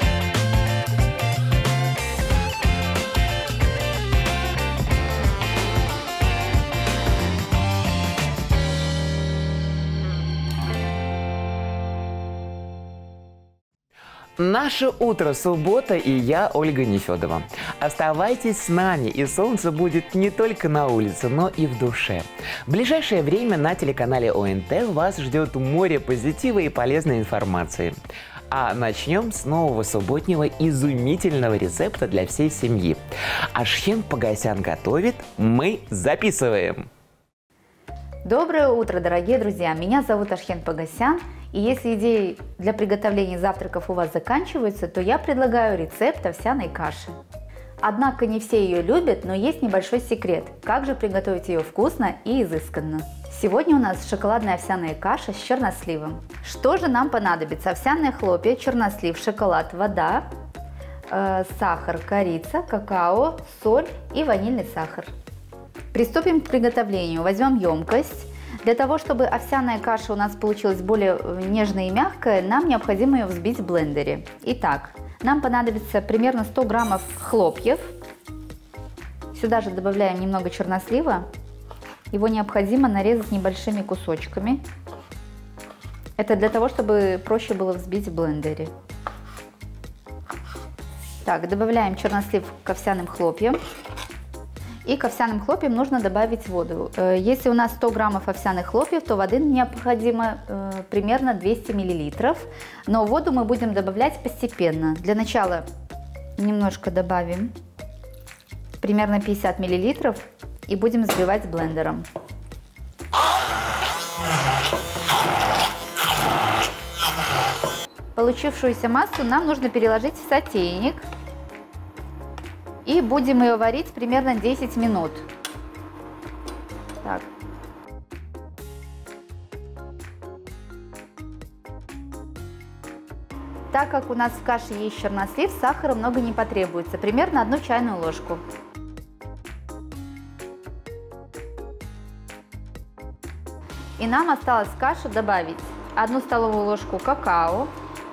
Наше утро, суббота, и я, Ольга Нефедова. Оставайтесь с нами, и солнце будет не только на улице, но и в душе. В ближайшее время на телеканале О Н Т вас ждет море позитива и полезной информации. А начнем с нового субботнего изумительного рецепта для всей семьи. Ашхен Погосян готовит, мы записываем. Доброе утро, дорогие друзья! Меня зовут Ашхен Погосян, и если идеи для приготовления завтраков у вас заканчиваются, то я предлагаю рецепт овсяной каши. Однако не все ее любят, но есть небольшой секрет, как же приготовить ее вкусно и изысканно. Сегодня у нас шоколадная овсяная каша с черносливом. Что же нам понадобится? Овсяные хлопья, чернослив, шоколад, вода, э, сахар, корица, какао, соль и ванильный сахар. Приступим к приготовлению. Возьмем емкость. Для того, чтобы овсяная каша у нас получилась более нежная и мягкая, нам необходимо ее взбить в блендере. Итак, нам понадобится примерно сто граммов хлопьев. Сюда же добавляем немного чернослива. Его необходимо нарезать небольшими кусочками. Это для того, чтобы проще было взбить в блендере. Так, добавляем чернослив к овсяным хлопьям. И к овсяным хлопьям нужно добавить воду. Если у нас сто граммов овсяных хлопьев, то воды необходимо э, примерно двести миллилитров. Но воду мы будем добавлять постепенно. Для начала немножко добавим, примерно пятьдесят миллилитров, и будем взбивать блендером. Получившуюся массу нам нужно переложить в сотейник. И будем ее варить примерно десять минут. Так. Так как у нас в каше есть чернослив, сахара много не потребуется, примерно одну чайную ложку. И нам осталось в кашу добавить одну столовую ложку какао.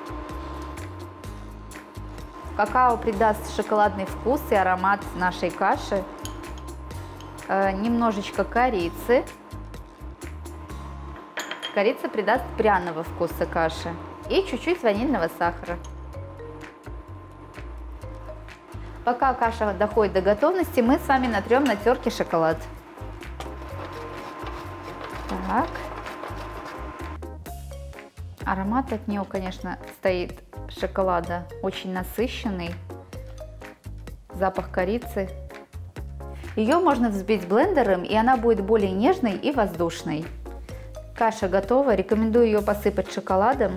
Какао придаст шоколадный вкус и аромат нашей каши. Э, немножечко корицы. Корица придаст пряного вкуса каши. И чуть-чуть ванильного сахара. Пока каша доходит до готовности, мы с вами натрем на терке шоколад. Так. Аромат от него, конечно, стоит шоколада очень насыщенный, запах корицы. Ее можно взбить блендером, и она будет более нежной и воздушной. Каша готова, рекомендую ее посыпать шоколадом.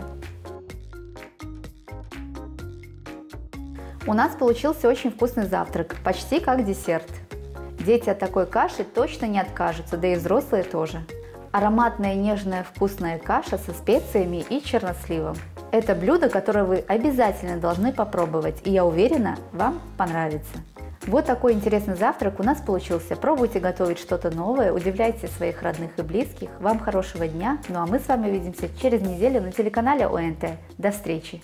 У нас получился очень вкусный завтрак, почти как десерт. Дети от такой каши точно не откажутся, да и взрослые тоже. Ароматная, нежная, вкусная каша со специями и черносливом. Это блюдо, которое вы обязательно должны попробовать, и я уверена, вам понравится. Вот такой интересный завтрак у нас получился. Пробуйте готовить что-то новое, удивляйте своих родных и близких. Вам хорошего дня, ну а мы с вами увидимся через неделю на телеканале О Эн Тэ. До встречи!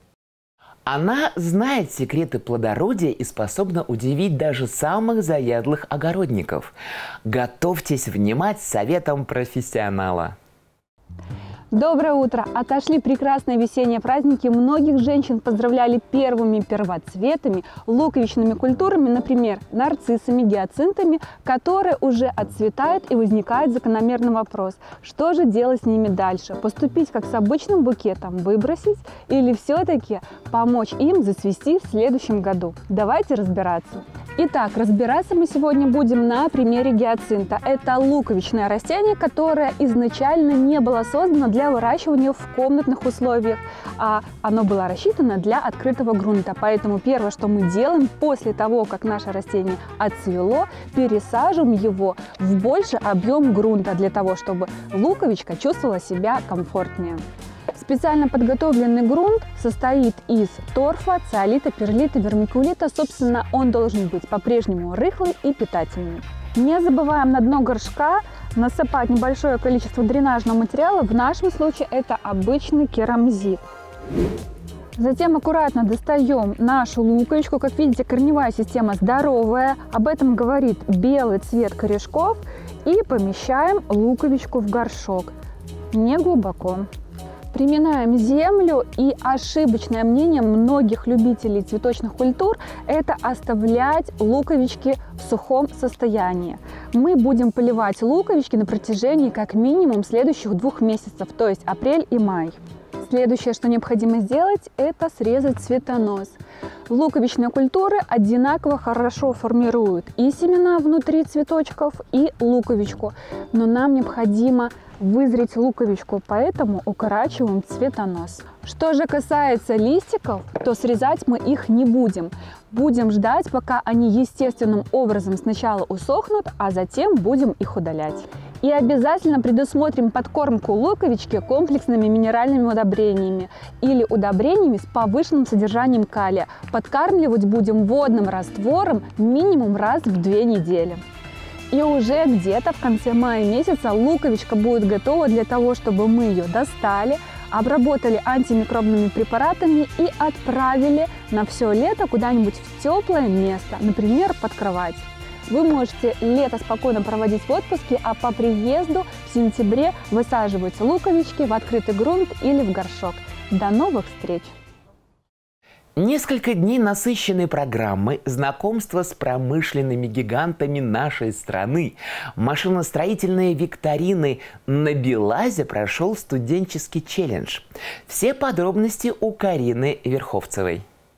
Она знает секреты плодородия и способна удивить даже самых заядлых огородников. Готовьтесь внимать советам профессионала. Доброе утро! Отошли прекрасные весенние праздники. Многих женщин поздравляли первыми первоцветами, луковичными культурами, например, нарциссами, гиацинтами, которые уже отцветают, и возникает закономерный вопрос, что же делать с ними дальше? Поступить как с обычным букетом, выбросить, или все-таки помочь им зацвести в следующем году? Давайте разбираться. Итак, разбираться мы сегодня будем на примере гиацинта. Это луковичное растение, которое изначально не было создано для выращивания в комнатных условиях, а оно было рассчитано для открытого грунта. Поэтому первое, что мы делаем после того, как наше растение отцвело, пересаживаем его в больший объем грунта для того, чтобы луковичка чувствовала себя комфортнее. Специально подготовленный грунт состоит из торфа, циолита, перлита, вермикулита. Собственно, он должен быть по-прежнему рыхлый и питательный. Не забываем на дно горшка насыпать небольшое количество дренажного материала. В нашем случае это обычный керамзит. Затем аккуратно достаем нашу луковичку. Как видите, корневая система здоровая. Об этом говорит белый цвет корешков. И помещаем луковичку в горшок. Не глубоко. Приминаем землю, и ошибочное мнение многих любителей цветочных культур – это оставлять луковички в сухом состоянии. Мы будем поливать луковички на протяжении как минимум следующих двух месяцев, то есть апрель и май. Следующее, что необходимо сделать, это срезать цветонос. Луковичные культуры одинаково хорошо формируют и семена внутри цветочков, и луковичку. Но нам необходимо вызреть луковичку, поэтому укорачиваем цветонос. Что же касается листиков, то срезать мы их не будем. Будем ждать, пока они естественным образом сначала усохнут, а затем будем их удалять. И обязательно предусмотрим подкормку луковички комплексными минеральными удобрениями или удобрениями с повышенным содержанием калия. Подкармливать будем водным раствором минимум раз в две недели. И уже где-то в конце мая месяца луковичка будет готова для того, чтобы мы ее достали, обработали антимикробными препаратами и отправили на все лето куда-нибудь в теплое место, например, под кровать. Вы можете лето спокойно проводить в отпуске, а по приезду в сентябре высаживать луковички в открытый грунт или в горшок. До новых встреч! Несколько дней насыщенной программы, знакомства с промышленными гигантами нашей страны, машиностроительные викторины. На БелАЗе прошел студенческий челлендж. Все подробности у Карины Верховцевой.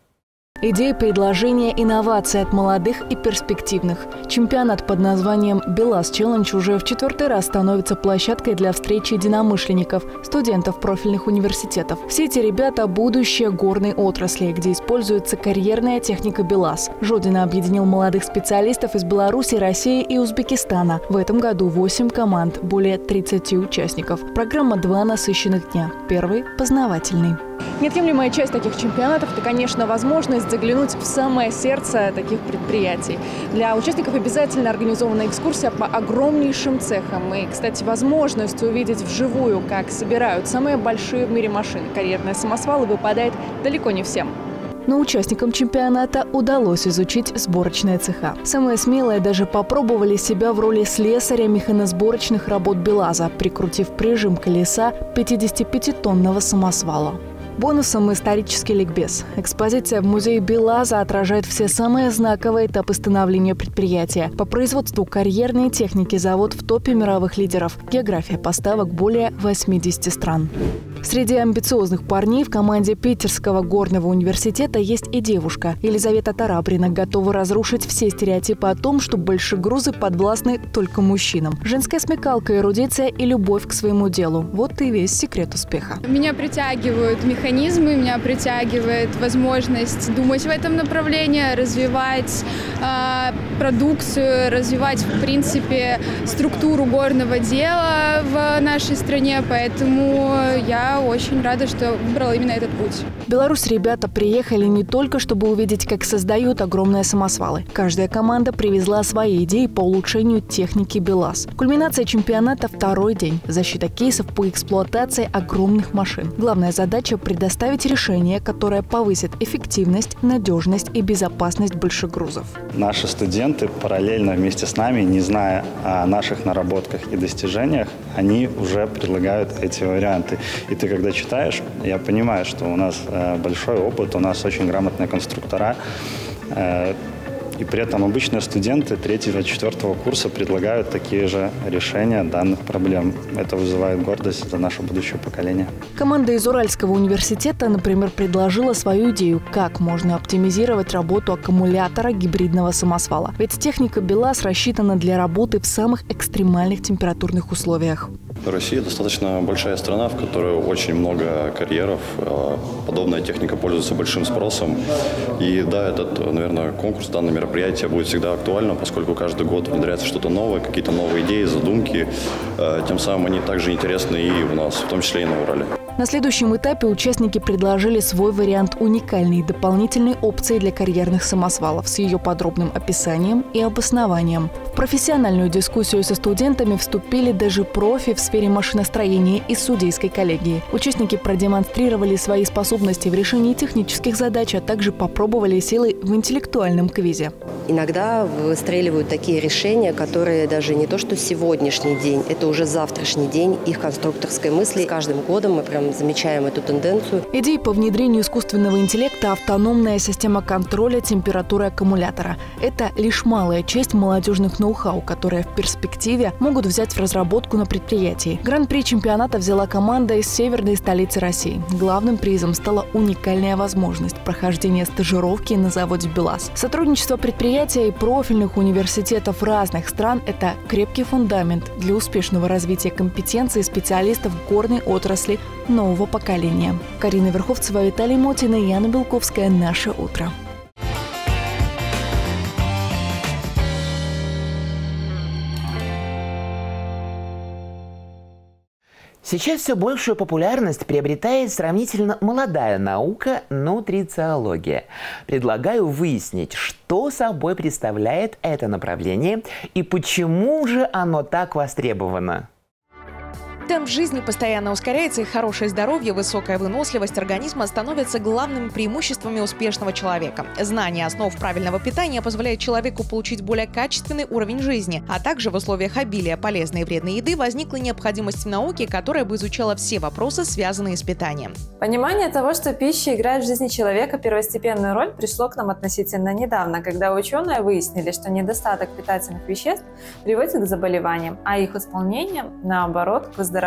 Идеи, предложения, инновации от молодых и перспективных. Чемпионат под названием «БелАЗ Челлендж» уже в четвертый раз становится площадкой для встречи единомышленников, студентов профильных университетов. Все эти ребята – будущее горной отрасли, где используется карьерная техника БелАЗ. Жодина объединил молодых специалистов из Беларуси, России и Узбекистана. В этом году восемь команд, более тридцати участников. Программа «Два насыщенных дня». Первый – познавательный. Неотъемлемая часть таких чемпионатов – это, конечно, возможность заглянуть в самое сердце таких предприятий. Для участников обязательно организована экскурсия по огромнейшим цехам. И, кстати, возможность увидеть вживую, как собирают самые большие в мире машины карьерные самосвалы, выпадает далеко не всем. Но участникам чемпионата удалось изучить сборочные цеха. Самые смелые даже попробовали себя в роли слесаря механосборочных работ БелАЗа, прикрутив прижим колеса пятидесятипятитонного самосвала. Бонусом исторический ликбез. Экспозиция в музее БелАЗа отражает все самые знаковые этапы становления предприятия. По производству карьерной техники завод в топе мировых лидеров. География поставок более восьмидесяти стран. Среди амбициозных парней в команде Питерского горного университета есть и девушка. Елизавета Тарабрина готова разрушить все стереотипы о том, что большегрузы подвластны только мужчинам. Женская смекалка, эрудиция и любовь к своему делу. Вот и весь секрет успеха. Меня притягивают механизмы, меня притягивает возможность думать в этом направлении, развивать э, продукцию, развивать, в принципе, структуру горного дела в нашей стране. Поэтому я очень рада, что выбрала именно этот путь. В Беларусь ребята приехали не только, чтобы увидеть, как создают огромные самосвалы. Каждая команда привезла свои идеи по улучшению техники БелАЗ. Кульминация чемпионата – второй день. Защита кейсов по эксплуатации огромных машин. Главная задача – предоставить решение, которое повысит эффективность, надежность и безопасность большегрузов. Наши студенты параллельно вместе с нами, не зная о наших наработках и достижениях, они уже предлагают эти варианты. И ты, когда читаешь, я понимаю, что у нас большой опыт, у нас очень грамотные конструктора. И при этом обычные студенты третьего-четвертого курса предлагают такие же решения данных проблем. Это вызывает гордость за наше будущее поколение. Команда из Уральского университета, например, предложила свою идею, как можно оптимизировать работу аккумулятора гибридного самосвала. Ведь техника БелАЗ рассчитана для работы в самых экстремальных температурных условиях. Россия достаточно большая страна, в которой очень много карьеров. Подобная техника пользуется большим спросом. И да, этот, наверное, конкурс, данное мероприятие будет всегда актуально, поскольку каждый год внедряется что-то новое, какие-то новые идеи, задумки. Тем самым они также интересны и у нас, в том числе и на Урале. На следующем этапе участники предложили свой вариант уникальной дополнительной опции для карьерных самосвалов с ее подробным описанием и обоснованием. В профессиональную дискуссию со студентами вступили даже профи в сфере машиностроения и судейской коллегии. Участники продемонстрировали свои способности в решении технических задач, а также попробовали силы в интеллектуальном квизе. Иногда выстреливают такие решения, которые даже не то что сегодняшний день, это уже завтрашний день их конструкторской мысли. С каждым годом мы прям мы замечаем эту тенденцию. Идея по внедрению искусственного интеллекта – автономная система контроля температуры аккумулятора. Это лишь малая часть молодежных ноу-хау, которые в перспективе могут взять в разработку на предприятии. Гран-при чемпионата взяла команда из северной столицы России. Главным призом стала уникальная возможность прохождения стажировки на заводе БелАЗ. Сотрудничество предприятия и профильных университетов разных стран – это крепкий фундамент для успешного развития компетенций специалистов горной отрасли нового поколения. Карина Верховцева, Виталий Мотин и Яна Белковская. Наше утро. Сейчас все большую популярность приобретает сравнительно молодая наука – нутрициология. Предлагаю выяснить, что собой представляет это направление и почему же оно так востребовано. Темп жизни постоянно ускоряется, и хорошее здоровье, высокая выносливость организма становятся главными преимуществами успешного человека. Знание основ правильного питания позволяет человеку получить более качественный уровень жизни, а также в условиях обилия полезной и вредной еды возникла необходимость в науке, которая бы изучала все вопросы, связанные с питанием. Понимание того, что пища играет в жизни человека первостепенную роль, пришло к нам относительно недавно, когда ученые выяснили, что недостаток питательных веществ приводит к заболеваниям, а их восполнение, наоборот, к выздоровлению.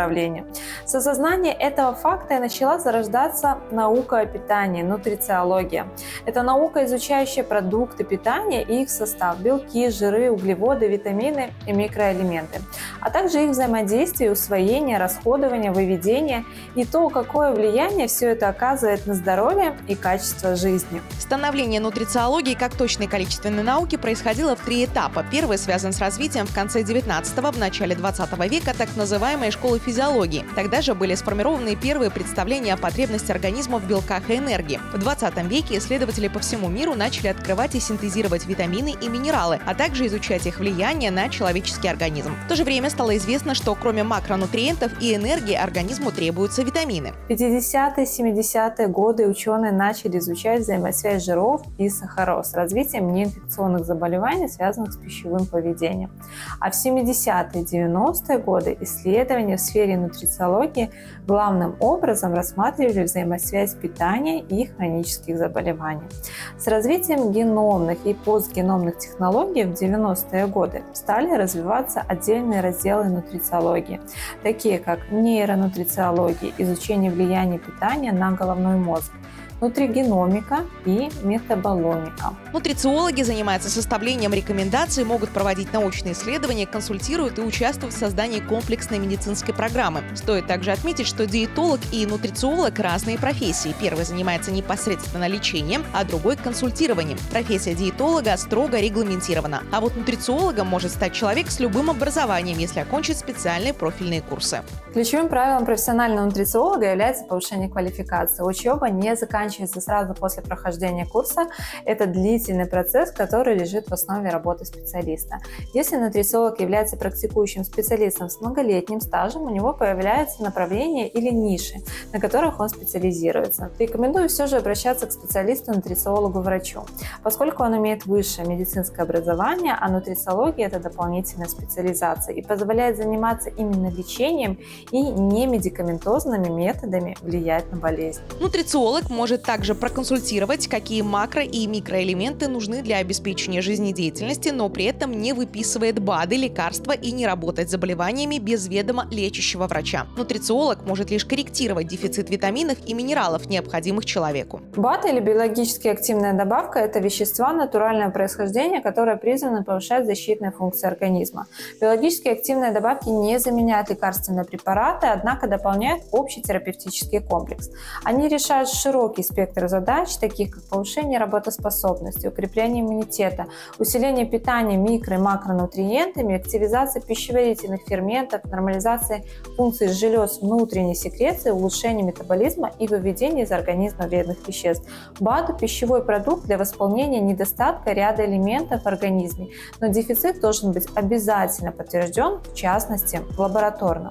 С осознания этого факта и начала зарождаться наука о питании, нутрициология. Это наука, изучающая продукты питания и их состав, белки, жиры, углеводы, витамины и микроэлементы, а также их взаимодействие, усвоение, расходование, выведение и то, какое влияние все это оказывает на здоровье и качество жизни. Становление нутрициологии как точной количественной науки происходило в три этапа. Первый связан с развитием в конце девятнадцатого, в начале двадцатого века так называемой школы физиологии. Тогда же были сформированы первые представления о потребности организма в белках и энергии. В двадцатом веке исследователи по всему миру начали открывать и синтезировать витамины и минералы, а также изучать их влияние на человеческий организм. В то же время стало известно, что кроме макронутриентов и энергии организму требуются витамины. В пятидесятые — семидесятые годы ученые начали изучать взаимосвязь жиров и сахаров с развитием неинфекционных заболеваний, связанных с пищевым поведением. А в семидесятые — девяностые годы исследования в сфере нутрициологии главным образом рассматривали взаимосвязь питания и хронических заболеваний. С развитием геномных и постгеномных технологий в девяностые годы стали развиваться отдельные разделы нутрициологии, такие как нейронутрициология, изучение влияния питания на головной мозг, нутригеномика и метаболомика. Нутрициологи занимаются составлением рекомендаций, могут проводить научные исследования, консультируют и участвуют в создании комплексной медицинской программы. Стоит также отметить, что диетолог и нутрициолог – разные профессии. Первый занимается непосредственно лечением, а другой – консультированием. Профессия диетолога строго регламентирована. А вот нутрициологом может стать человек с любым образованием, если окончит специальные профильные курсы. Ключевым правилом профессионального нутрициолога является повышение квалификации. Учеба не заканчивается сразу после прохождения курса. Это длительный процесс, который лежит в основе работы специалиста. Если нутрициолог является практикующим специалистом с многолетним стажем, у него появляются направления или ниши, на которых он специализируется. Рекомендую все же обращаться к специалисту-нутрициологу-врачу, поскольку он имеет высшее медицинское образование, а нутрициология – это дополнительная специализация и позволяет заниматься именно лечением и немедикаментозными методами влиять на болезнь. Нутрициолог может также проконсультировать, какие макро- и микроэлементы нужны для обеспечения жизнедеятельности, но при этом не выписывает БАДы, лекарства и не работает с заболеваниями без ведома лечащего врача. Нутрициолог может лишь корректировать дефицит витаминов и минералов, необходимых человеку. БАД или биологически активная добавка – это вещества натурального происхождения, которые призваны повышать защитные функции организма. Биологически активные добавки не заменяют лекарственные препараты, однако дополняют общий терапевтический комплекс. Они решают широкий спектр задач, таких как повышение работоспособности, укрепление иммунитета, усиление питания микро- и макронутриентами, активизация пищеварительных ферментов, нормализация функций желез внутренней секреции, улучшение метаболизма и выведение из организма вредных веществ. БАД – пищевой продукт для восполнения недостатка ряда элементов в организме, но дефицит должен быть обязательно подтвержден, в частности, лабораторно.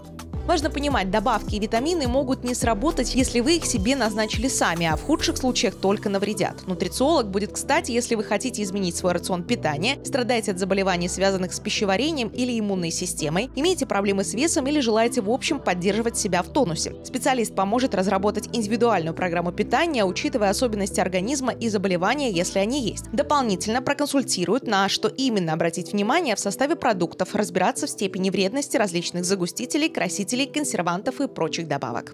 Важно понимать, добавки и витамины могут не сработать, если вы их себе назначили сами, а в худших случаях только навредят. Нутрициолог будет кстати, если вы хотите изменить свой рацион питания, страдаете от заболеваний, связанных с пищеварением или иммунной системой, имеете проблемы с весом или желаете в общем поддерживать себя в тонусе. Специалист поможет разработать индивидуальную программу питания, учитывая особенности организма и заболевания, если они есть. Дополнительно проконсультирует, на что именно обратить внимание в составе продуктов, разбираться в степени вредности различных загустителей, красителей, консервантов и прочих добавок.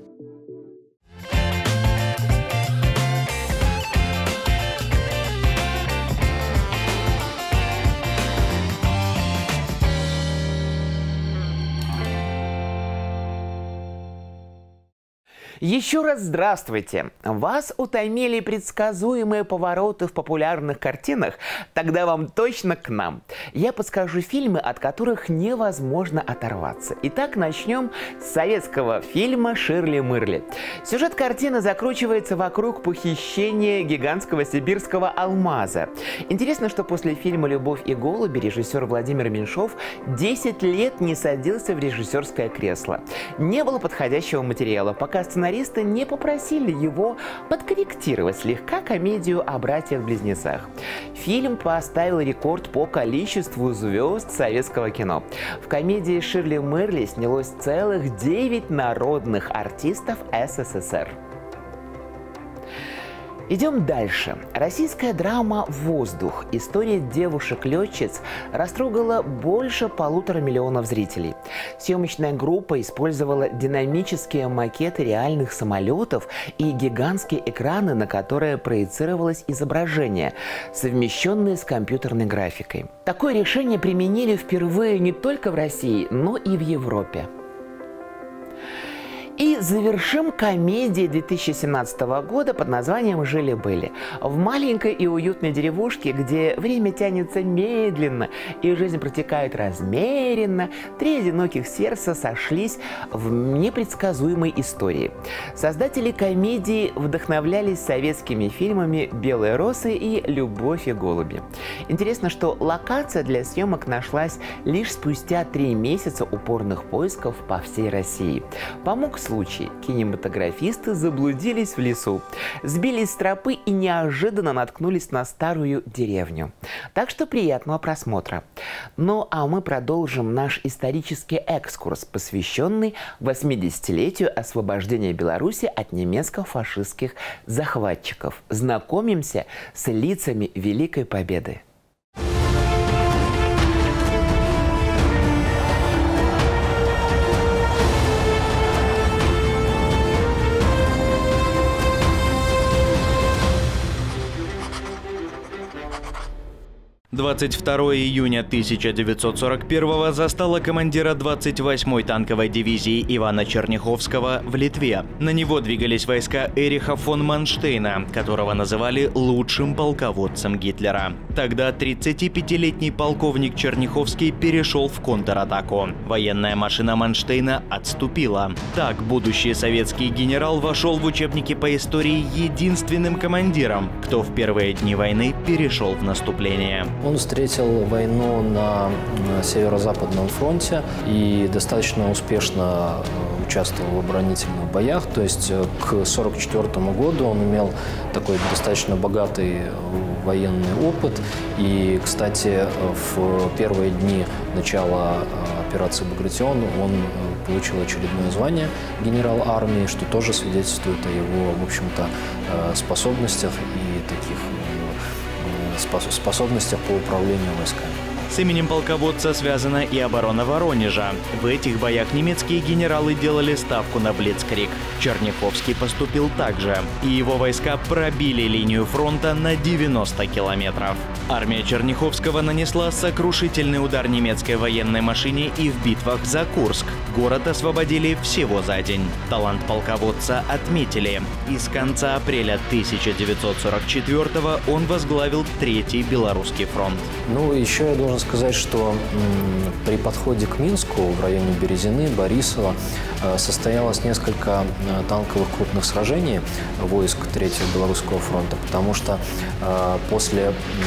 Еще раз здравствуйте! Вас утомили предсказуемые повороты в популярных картинах? Тогда вам точно к нам. Я подскажу фильмы, от которых невозможно оторваться. Итак, начнем с советского фильма «Ширли-мырли». Сюжет картины закручивается вокруг похищения гигантского сибирского алмаза. Интересно, что после фильма «Любовь и голуби» режиссер Владимир Меньшов десять лет не садился в режиссерское кресло. Не было подходящего материала, пока сценаристы не попросили его подкорректировать слегка комедию о братьях-близнецах. Фильм поставил рекорд по количеству звезд советского кино. В комедии «Ширли-мырли» снялось целых девять народных артистов СССР. Идем дальше. Российская драма «Воздух». История девушек-летчиц растрогала больше полутора миллионов зрителей. Съемочная группа использовала динамические макеты реальных самолетов и гигантские экраны, на которые проецировалось изображение, совмещенные с компьютерной графикой. Такое решение применили впервые не только в России, но и в Европе. И завершим комедией две тысячи семнадцатого года под названием «Жили-были». В маленькой и уютной деревушке, где время тянется медленно и жизнь протекает размеренно, три одиноких сердца сошлись в непредсказуемой истории. Создатели комедии вдохновлялись советскими фильмами «Белые росы» и «Любовь и голуби». Интересно, что локация для съемок нашлась лишь спустя три месяца упорных поисков по всей России. Помог случай. Кинематографисты заблудились в лесу, сбились с тропы и неожиданно наткнулись на старую деревню. Так что приятного просмотра. Ну а мы продолжим наш исторический экскурс, посвященный восьмидесятилетию освобождения Беларуси от немецко-фашистских захватчиков. Знакомимся с лицами Великой Победы. двадцать второго июня тысяча девятьсот сорок первого застало командира двадцать восьмой танковой дивизии Ивана Черняховского в Литве. На него двигались войска Эриха фон Манштейна, которого называли лучшим полководцем Гитлера. Тогда тридцатипятилетний полковник Черняховский перешел в контратаку. Военная машина Манштейна отступила. Так будущий советский генерал вошел в учебники по истории единственным командиром, кто в первые дни войны перешел в наступление. Он встретил войну на Северо-Западном фронте и достаточно успешно участвовал в оборонительных боях. То есть к сорок четвёртому году он имел такой достаточно богатый военный опыт. И, кстати, в первые дни начала операции «Багратион» он получил очередное звание генерал армии, что тоже свидетельствует о его, в общем-то, способностях и таких способностях по управлению войсками. С именем полководца связана и оборона Воронежа. В этих боях немецкие генералы делали ставку на блицкриг. Черняховский поступил так же, и его войска пробили линию фронта на девяносто километров. Армия Черняховского нанесла сокрушительный удар немецкой военной машине и в битвах за Курск. Город освободили всего за день. Талант полководца отметили. И с конца апреля тысяча девятьсот сорок четвёртого он возглавил Третий Белорусский фронт. Ну, еще я должен сказать, что м, при подходе к Минску в районе Березины, Борисова э, состоялось несколько э, танковых крупных сражений войск Третьего Белорусского фронта, потому что э, после м,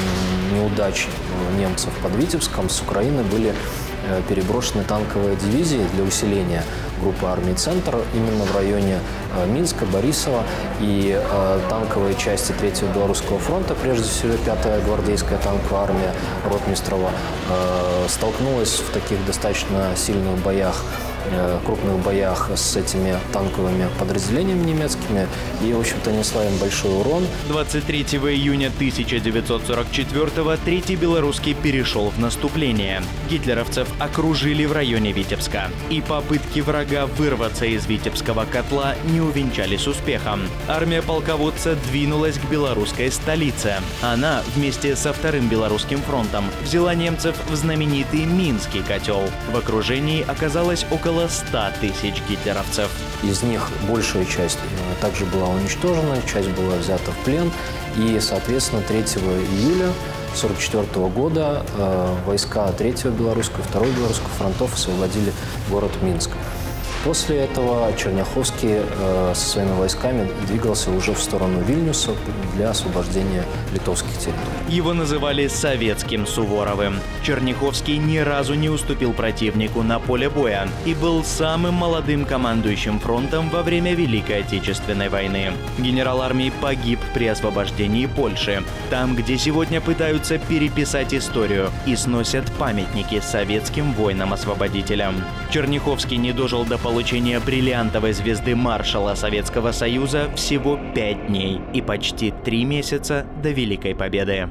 неудач немцев под Витебском с Украины были переброшены танковые дивизии для усиления группы армий «Центр» именно в районе Минска, Борисова. И э, танковые части третьего Белорусского фронта, прежде всего пятая гвардейская танковая армия Ротмистрова, э, столкнулась в таких достаточно сильных боях, крупных боях с этими танковыми подразделениями немецкими и, в общем-то, несла им большой урон. двадцать третьего июня тысяча девятьсот сорок четвёртого Третий Белорусский перешел в наступление. Гитлеровцев окружили в районе Витебска. И попытки врага вырваться из Витебского котла не увенчались успехом. Армия полководца двинулась к белорусской столице. Она вместе со Вторым Белорусским фронтом взяла немцев в знаменитый Минский котел. В окружении оказалось около ста тысяч гитлеровцев. Из них большая часть также была уничтожена, часть была взята в плен. И, соответственно, третьего июля сорок четвёртого года э, войска Третьего Белорусского и Второго Белорусского фронтов освободили город Минск. После этого Черняховский э, со своими войсками двигался уже в сторону Вильнюса для освобождения литовских территорий. Его называли советским Суворовым. Черняховский ни разу не уступил противнику на поле боя и был самым молодым командующим фронтом во время Великой Отечественной войны. Генерал армии погиб при освобождении Польши, там, где сегодня пытаются переписать историю и сносят памятники советским воинам-освободителям. Черняховский не дожил до получения бриллиантовой звезды маршала Советского Союза всего пять дней и почти три месяца до Великой Победы.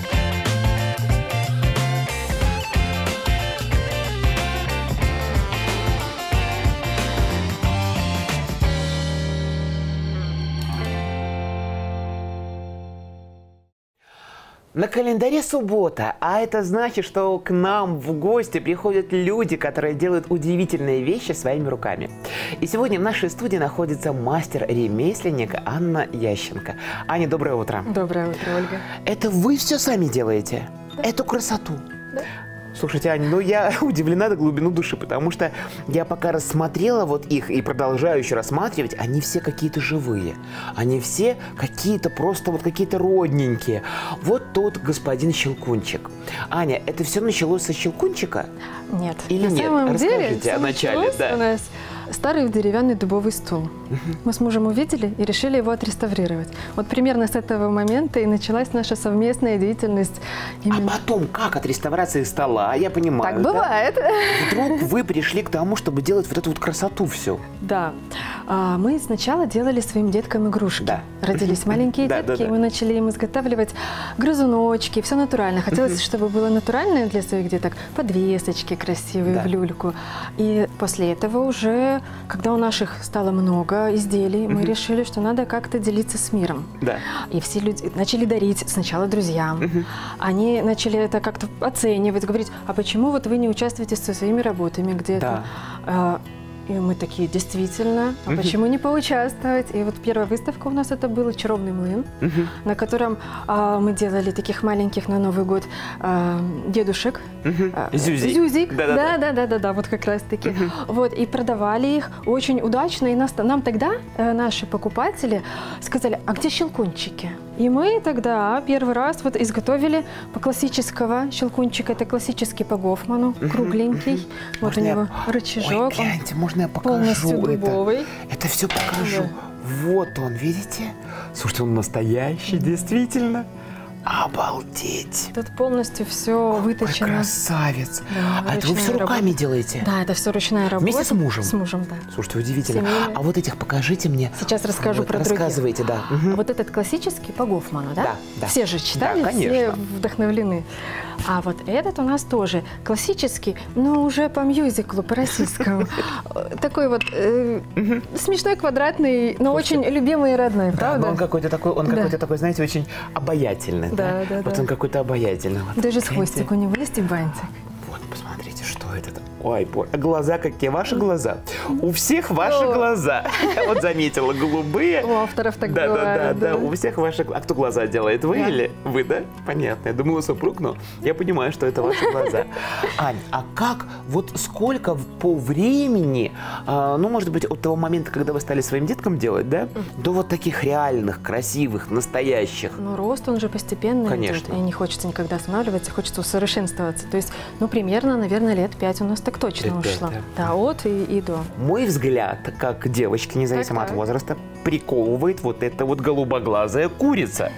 На календаре суббота, а это значит, что к нам в гости приходят люди, которые делают удивительные вещи своими руками. И сегодня в нашей студии находится мастер-ремесленник Анна Ященко. Аня, доброе утро. Доброе утро, Ольга. Это вы все сами делаете? Да. Эту красоту? Да. Слушайте, Аня, ну я удивлена до глубины души, потому что я пока рассмотрела вот их и продолжаю еще рассматривать, они все какие-то живые. Они все какие-то просто вот какие-то родненькие. Вот тот господин Щелкунчик. Аня, это все началось со Щелкунчика? Нет. Или на нет? самом Расскажите деле, о начале. Да. У нас старый деревянный дубовый стол. Угу. Мы с мужем увидели и решили его отреставрировать. Вот примерно с этого момента и началась наша совместная деятельность. Именно. А потом как от реставрации стола? Я понимаю. Так бывает. Да? Вдруг вы пришли к тому, чтобы делать вот эту вот красоту всю. Да. А, мы сначала делали своим деткам игрушки. Да. Родились маленькие да, детки, да, да. и мы начали им изготавливать грызуночки, все натурально. Хотелось, чтобы было натуральное для своих деток, подвесочки красивые да. в люльку. И после этого уже, когда у наших стало много изделий, мы решили, что надо как-то делиться с миром. Да. И все люди начали дарить сначала друзьям. Угу. Они начали это как-то оценивать, говорить, а почему вот вы не участвуете со своими работами где-то? Да. И мы такие, действительно, а uh-huh. почему не поучаствовать? И вот первая выставка у нас это был «Чаровный млын», uh-huh. на котором а, мы делали таких маленьких на Новый год а, дедушек. Uh-huh. а, Зюзик. Зюзик. Да, да, да, да, да, да, вот как раз таки. Uh-huh. Вот, и продавали их очень удачно. И нас, нам тогда а, наши покупатели сказали, а где щелкунчики? И мы тогда первый раз вот изготовили по классического щелкунчика. Это классический по Гофману, uh-huh. кругленький. Uh-huh. Вот можно у него я... рычажок. Ой, гляньте, можно я покажу полностью это? дубовый. Это все покажу. Да. Вот он, видите? Слушайте, он настоящий, действительно. Обалдеть! Тут полностью все Какой выточено. красавец! Да, а это вы все руками работа. делаете? Да, это все ручная работа. Вместе с мужем? С мужем, да. Слушайте, удивительно. Семейный. А вот этих покажите мне. Сейчас расскажу вот, про рассказывайте, других. да. Угу. Вот этот классический по Гофману, да? Да, да. Все же читали, да, все вдохновлены. А вот этот у нас тоже классический, но уже по мюзиклу, по российскому. Такой вот смешной, квадратный, но очень любимый и родной, правда? Он какой-то такой, он какой-то такой, знаете, очень обаятельный. Да, да, да. Вот он какой-то обаятельный. Даже с хвостик у него есть и бантик. Вот, посмотрите, что это. Ой, а глаза какие? Ваши глаза? У всех ваши глаза. Я вот заметила, голубые. У авторов так да, бывает. Да, да, да, у всех ваши глаза. А кто глаза делает? Вы или вы, да? Понятно. Я думала, супруг, но я понимаю, что это ваши глаза. Ань, а как, вот сколько по времени, ну, может быть, от того момента, когда вы стали своим деткам делать, да, до вот таких реальных, красивых, настоящих? Ну, рост, он же постепенно Конечно. идет, и не хочется никогда останавливаться, хочется усовершенствоваться. То есть, ну, примерно, наверное, лет пять у нас так точно лет ушло. пять, да. да, от и, и до. Мой взгляд, как девочки, независимо так, от так. возраста, приковывает вот эта вот голубоглазая курица.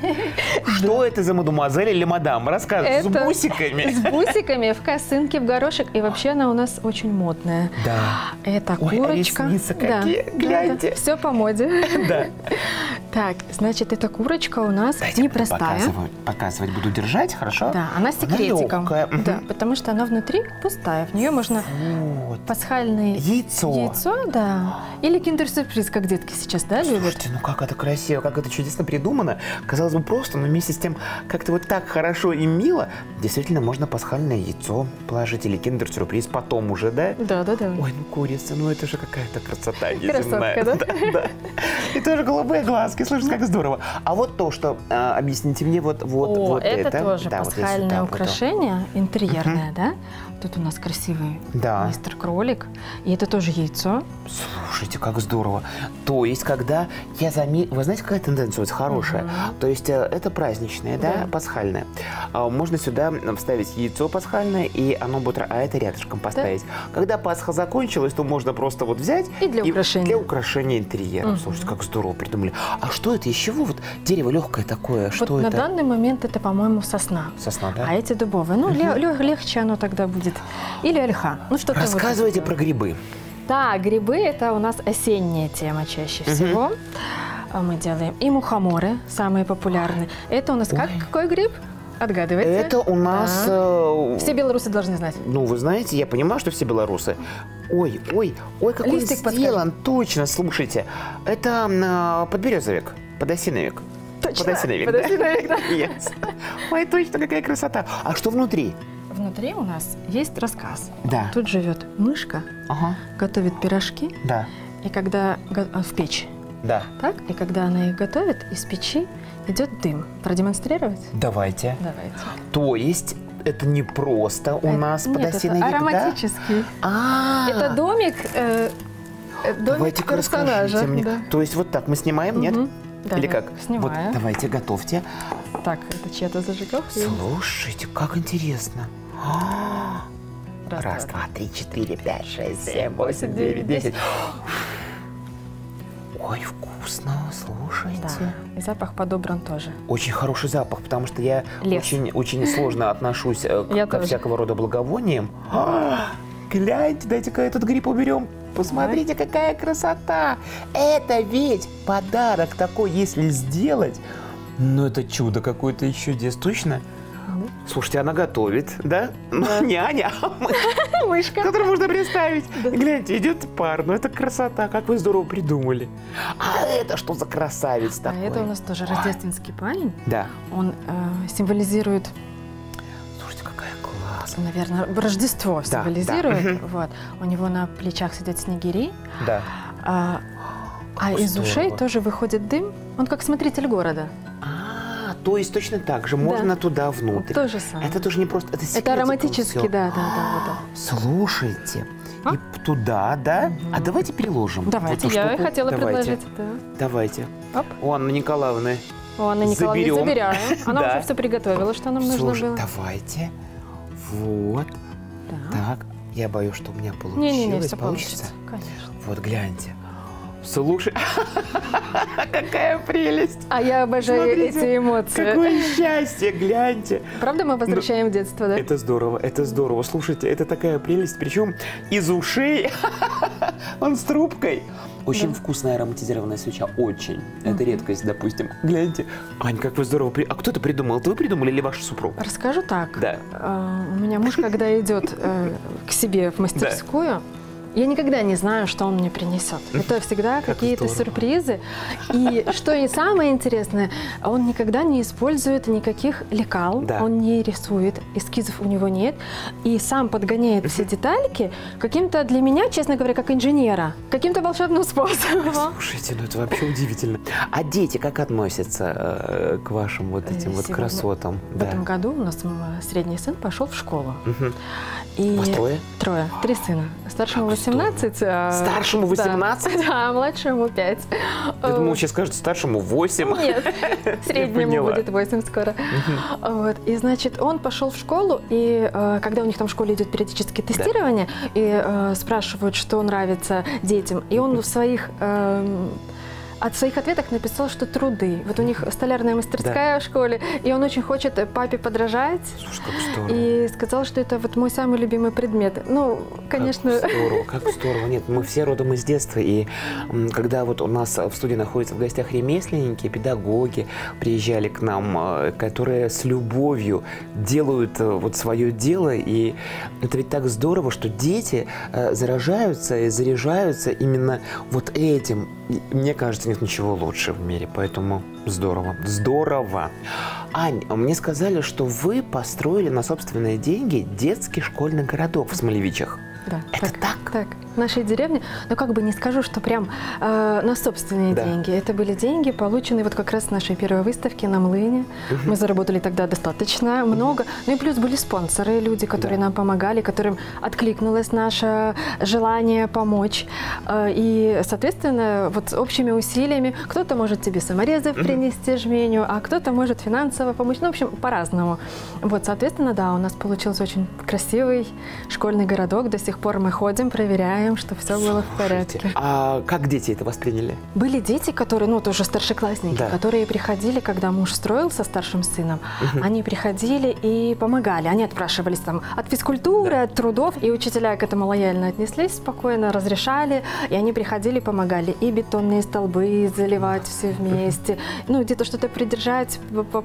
Что это за мадемуазель или мадам? Рассказывай, с бусиками. С бусиками, в косынке, в горошек. И вообще она у нас очень модная. Да. Это Ой, курочка. ресницы какие, гляньте. Да, да. Все по моде. Да. Так, значит, эта курочка у нас непростая. Показывать буду, держать, хорошо? Да, она с секретиком. Она легкая. Да, потому что она внутри пустая. В нее можно вот. пасхальное яйцо. Яйцо, да. Или киндер-сюрприз, как детки сейчас, да, любят? Слушайте, ну как это красиво, как это чудесно придумано. Казалось бы, просто, но вместе с тем как-то вот так хорошо и мило. Действительно, можно пасхальное яйцо положить или киндер-сюрприз потом уже, да? Да, да, да. Ой, ну курица, ну это же какая-то красота неземная. Красотка, да? Да, да. И тоже голубые глазки, слушай, как здорово. А вот то, что, а, объясните мне, вот, вот, О, вот это. это тоже да, пасхальное вот украшение, вот интерьерное, угу. да? Тут у нас красивый да. мистер Кролик. И это тоже яйцо. Слушайте, как здорово. То есть, когда я заметила... Вы знаете, какая тенденция хорошая? Uh-huh. То есть, это праздничное, да, да пасхальное. Можно сюда вставить яйцо пасхальное, и оно будет... А это рядышком поставить. Да. Когда Пасха закончилась, то можно просто вот взять... И для украшения. И для украшения интерьера. Uh-huh. Слушайте, как здорово придумали. А что это? Из чего вот дерево легкое такое? Вот что на это? данный момент это, по-моему, сосна. Сосна, да? А эти дубовые. Ну, uh-huh. лег- легче оно тогда будет. Или ольха. Ну, что-то Рассказывайте вот про грибы. Да, грибы – это у нас осенняя тема чаще всего. Uh-huh. Мы делаем и мухоморы, самые популярные. Это у нас как, какой гриб? Отгадывайте. Это у нас... Да. Э... Все белорусы должны знать. Ну, вы знаете, я понимаю, что все белорусы. Ой, ой, ой, какой Листик он сделан. подскажи. Точно, слушайте. Это э, подберезовик, подосиновик. Точно, подосиновик, подосиновик, да? да? Yes. Ой, точно, какая красота. А что внутри? Внутри у нас есть рассказ. Да. Тут живет мышка, ага. готовит пирожки. Да. И когда в печь. Да. Так? И когда она их готовит, из печи идет дым. Продемонстрировать? Давайте. Давайте. То есть это не просто у это, нас нет, подосиновик, это ароматический. Да? А-а-а. Это домик, э, домик давайте-ка персонажа. Мне. Да. То есть вот так мы снимаем, нет? Угу. Да, или да, как? снимаю. Вот, давайте, готовьте. Так, это чья-то зажигалка? Слушайте, как интересно. Раз, Раз, два, три, четыре, пять, шесть, семь, восемь, девять, десять. Ой, вкусно, слушайте. Да. И запах подобран тоже. Очень хороший запах, потому что я Лес. очень, очень сложно отношусь к, я ко тоже. всякого рода благовониям. А, гляньте, дайте-ка этот гриб уберем. Посмотрите, ага. какая красота. Это ведь подарок такой, если сделать. Ну, это чудо какое-то еще здесь, точно? Mm-hmm. Слушайте, она готовит, да? Ну, да. не Аня, а мы, мышка, которую можно представить. Да. Гляньте, идет пар, ну это красота, как вы здорово придумали. А это что за красавец а такой? Это у нас тоже рождественский парень. Да. Он э, символизирует... Слушайте, какая классная. Наверное, Рождество да, символизирует. Да. Вот. У него на плечах сидят снегири. Да. А, а из здорово. ушей тоже выходит дым. Он как смотритель города. То есть точно так же можно да. туда внутрь. То же самое. Это тоже не просто, это Это ароматически, да, да, да, да. Слушайте, а? И туда, да? Угу. А давайте переложим. Давайте, вот я штуку. хотела давайте. предложить. Да. Давайте. Оп. У Анны Николаевны. У Анны Николаевны заберем. забираем. Она да. уже все приготовила, что нам Слушай, нужно было. Давайте. Вот. Да. Так. Я боюсь, что у меня получилось. Не-не-не, все получится. получится. Конечно. Вот гляньте. Слушай, какая прелесть! А я обожаю Смотрите, эти эмоции. Какое счастье, гляньте! Правда, мы возвращаем ну, в детство, да? Это здорово, это здорово. Слушайте, это такая прелесть, причем из ушей, он с трубкой. Очень да. вкусная ароматизированная свеча, очень. Mm-hmm. Это редкость, допустим. Гляньте. Ань, как вы здорово... При... А кто это придумал? Это вы придумали или ваш супруг? Расскажу так. Да. Uh, у меня муж, когда идет uh, к себе в мастерскую, Я никогда не знаю, что он мне принесет. Это всегда какие-то сюрпризы. И что и самое интересное, он никогда не использует никаких лекал, да. Он не рисует, эскизов у него нет. И сам подгоняет все детальки каким-то для меня, честно говоря, как инженера, каким-то волшебным способом. Слушайте, ну это вообще удивительно. А дети как относятся э, к вашим вот этим вот красотам? В да. этом году у нас средний сын пошел в школу. Угу. И вас трое? Трое. Три сына. Старшему восемнадцать. А... Старшему восемнадцать? Да, да, младшему пять. Я думала, сейчас скажут старшему восемь. Нет, среднему будет восемь скоро. Вот. И, значит, он пошел в школу, и когда у них там в школе идет периодически тестирование, да. и э, спрашивают, что нравится детям, и он в своих... Э, от своих ответов написал, что труды. Вот у них столярная мастерская да. в школе, и он очень хочет папе подражать. Слушай, как здорово. И сказал, что это вот мой самый любимый предмет. Ну, конечно... Как здорово, как здорово. Нет, мы все родом из детства, и когда вот у нас в студии находятся в гостях ремесленники, педагоги приезжали к нам, которые с любовью делают вот свое дело, и это ведь так здорово, что дети заражаются и заряжаются именно вот этим. Мне кажется, нет ничего лучше в мире, поэтому здорово, здорово. Ань, мне сказали, что вы построили на собственные деньги детский школьный городок в Смолевичах. Да, это так? Так. так. В нашей деревне, ну как бы не скажу, что прям э, на собственные да. деньги. Это были деньги, полученные вот как раз с нашей первой выставки на Млыне. Угу. Мы заработали тогда достаточно много. Ну и плюс были спонсоры, люди, которые да. нам помогали, которым откликнулось наше желание помочь. Э, и, соответственно, вот общими усилиями кто-то может тебе саморезов угу. принести жменю, а кто-то может финансово помочь. Ну, в общем, по-разному. Вот, соответственно, да, у нас получился очень красивый школьный городок. До сих пор мы ходим, проверяем, что все было в порядке. А как дети это восприняли? Были дети, которые, ну, тоже старшеклассники, да. которые приходили, когда муж строил со старшим сыном, угу. они приходили и помогали. Они отпрашивались там от физкультуры, да. от трудов, и учителя к этому лояльно отнеслись, спокойно разрешали, и они приходили, помогали и бетонные столбы заливать все вместе, ну, где-то что-то придержать.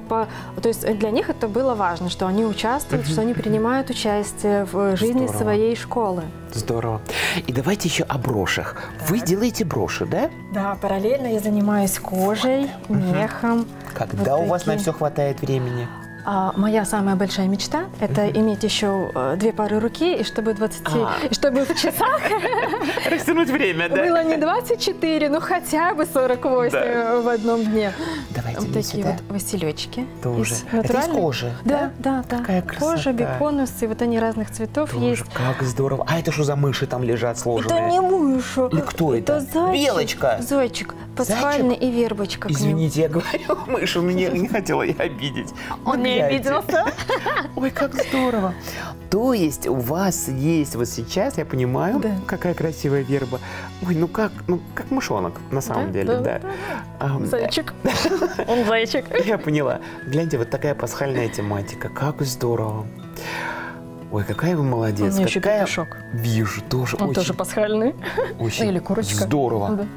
То есть для них это было важно, что они участвуют, угу. что они принимают участие в жизни Здорово. своей школы. Здорово. И давайте еще о брошах. Так. Вы делаете броши, да? Да, параллельно я занимаюсь кожей, мехом. Когда вот у вас на все хватает времени? А, моя самая большая мечта – это mm-hmm. иметь еще э, две пары руки, и чтобы, двадцать, а. и чтобы в часах растянуть время, да? Было не двадцать четыре, но хотя бы сорок восемь да. в одном дне. Давайте вот такие сюда. вот василечки. Тоже. Из это из кожи? Да, да, да. Какая красота. Кожа, беконусы, вот они разных цветов Тоже. есть. Как здорово. А это что за мыши там лежат сложенные? Это не мыши. И кто это? Это зайчик. Белочка. Зайчик. Пасхальный и вербочка. Извините, я говорю мышь, мне не хотела я обидеть. Он не обиделся. Ой, как здорово. То есть у вас есть вот сейчас, я понимаю, да. какая красивая верба. Ой, ну как, ну как мышонок на самом да, деле, да. да. А, зайчик. Он зайчик. Я поняла. Гляньте, вот такая пасхальная тематика. Как здорово. Ой, какая вы молодец. У меня еще какая... петушок. Вижу, тоже Он очень... тоже пасхальный. Очень Или курочка. Здорово. Да.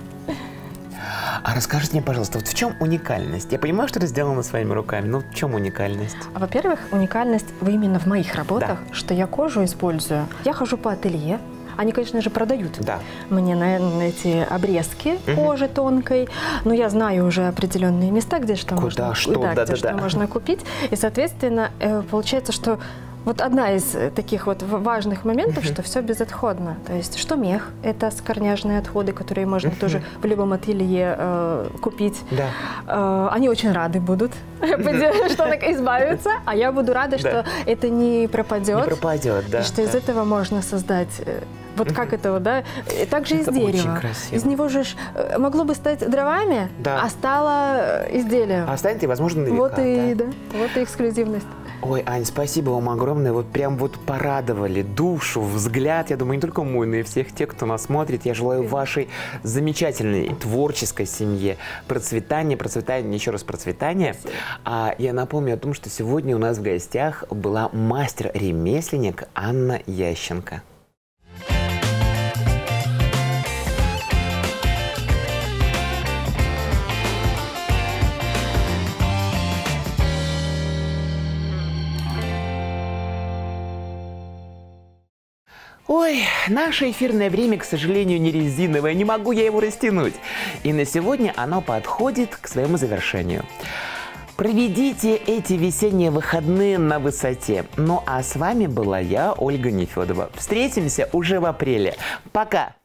А расскажите мне, пожалуйста, вот в чем уникальность? Я понимаю, что это сделано своими руками, но в чем уникальность? Во-первых, уникальность именно в моих работах, да. что я кожу использую. Я хожу по ателье. Они, конечно же, продают да. мне на, на эти обрезки угу. кожи тонкой, но я знаю уже определенные места, где что, Куда, можно, что, да, да, где да, что да. можно купить. И, соответственно, получается, что вот одна из таких вот важных моментов, uh-huh. что все безотходно. То есть, что мех – это скорняжные отходы, которые можно uh-huh. тоже в любом ателье э, купить. Да. Э, они очень рады будут, uh-huh. что так избавиться, а я буду рада, что это не пропадет. Не пропадет, да. И что из этого можно создать… Вот mm-hmm. как это вот, да? И также это из дерева. Из него же могло бы стать дровами, да. а стало изделием. А станет и, возможно, на века. Вот и, да. да, вот и эксклюзивность. Ой, Ань, спасибо вам огромное. Вот прям вот порадовали душу, взгляд. Я думаю, не только мой, но и всех тех, кто нас смотрит. Я желаю вашей замечательной творческой семье процветания, процветания, еще раз процветания. А я напомню о том, что сегодня у нас в гостях была мастер-ремесленник Анна Ященко. Ой, наше эфирное время, к сожалению, не резиновое, не могу я его растянуть. И на сегодня оно подходит к своему завершению. Проведите эти весенние выходные на высоте. Ну а с вами была я, Ольга Нефедова. Встретимся уже в апреле. Пока!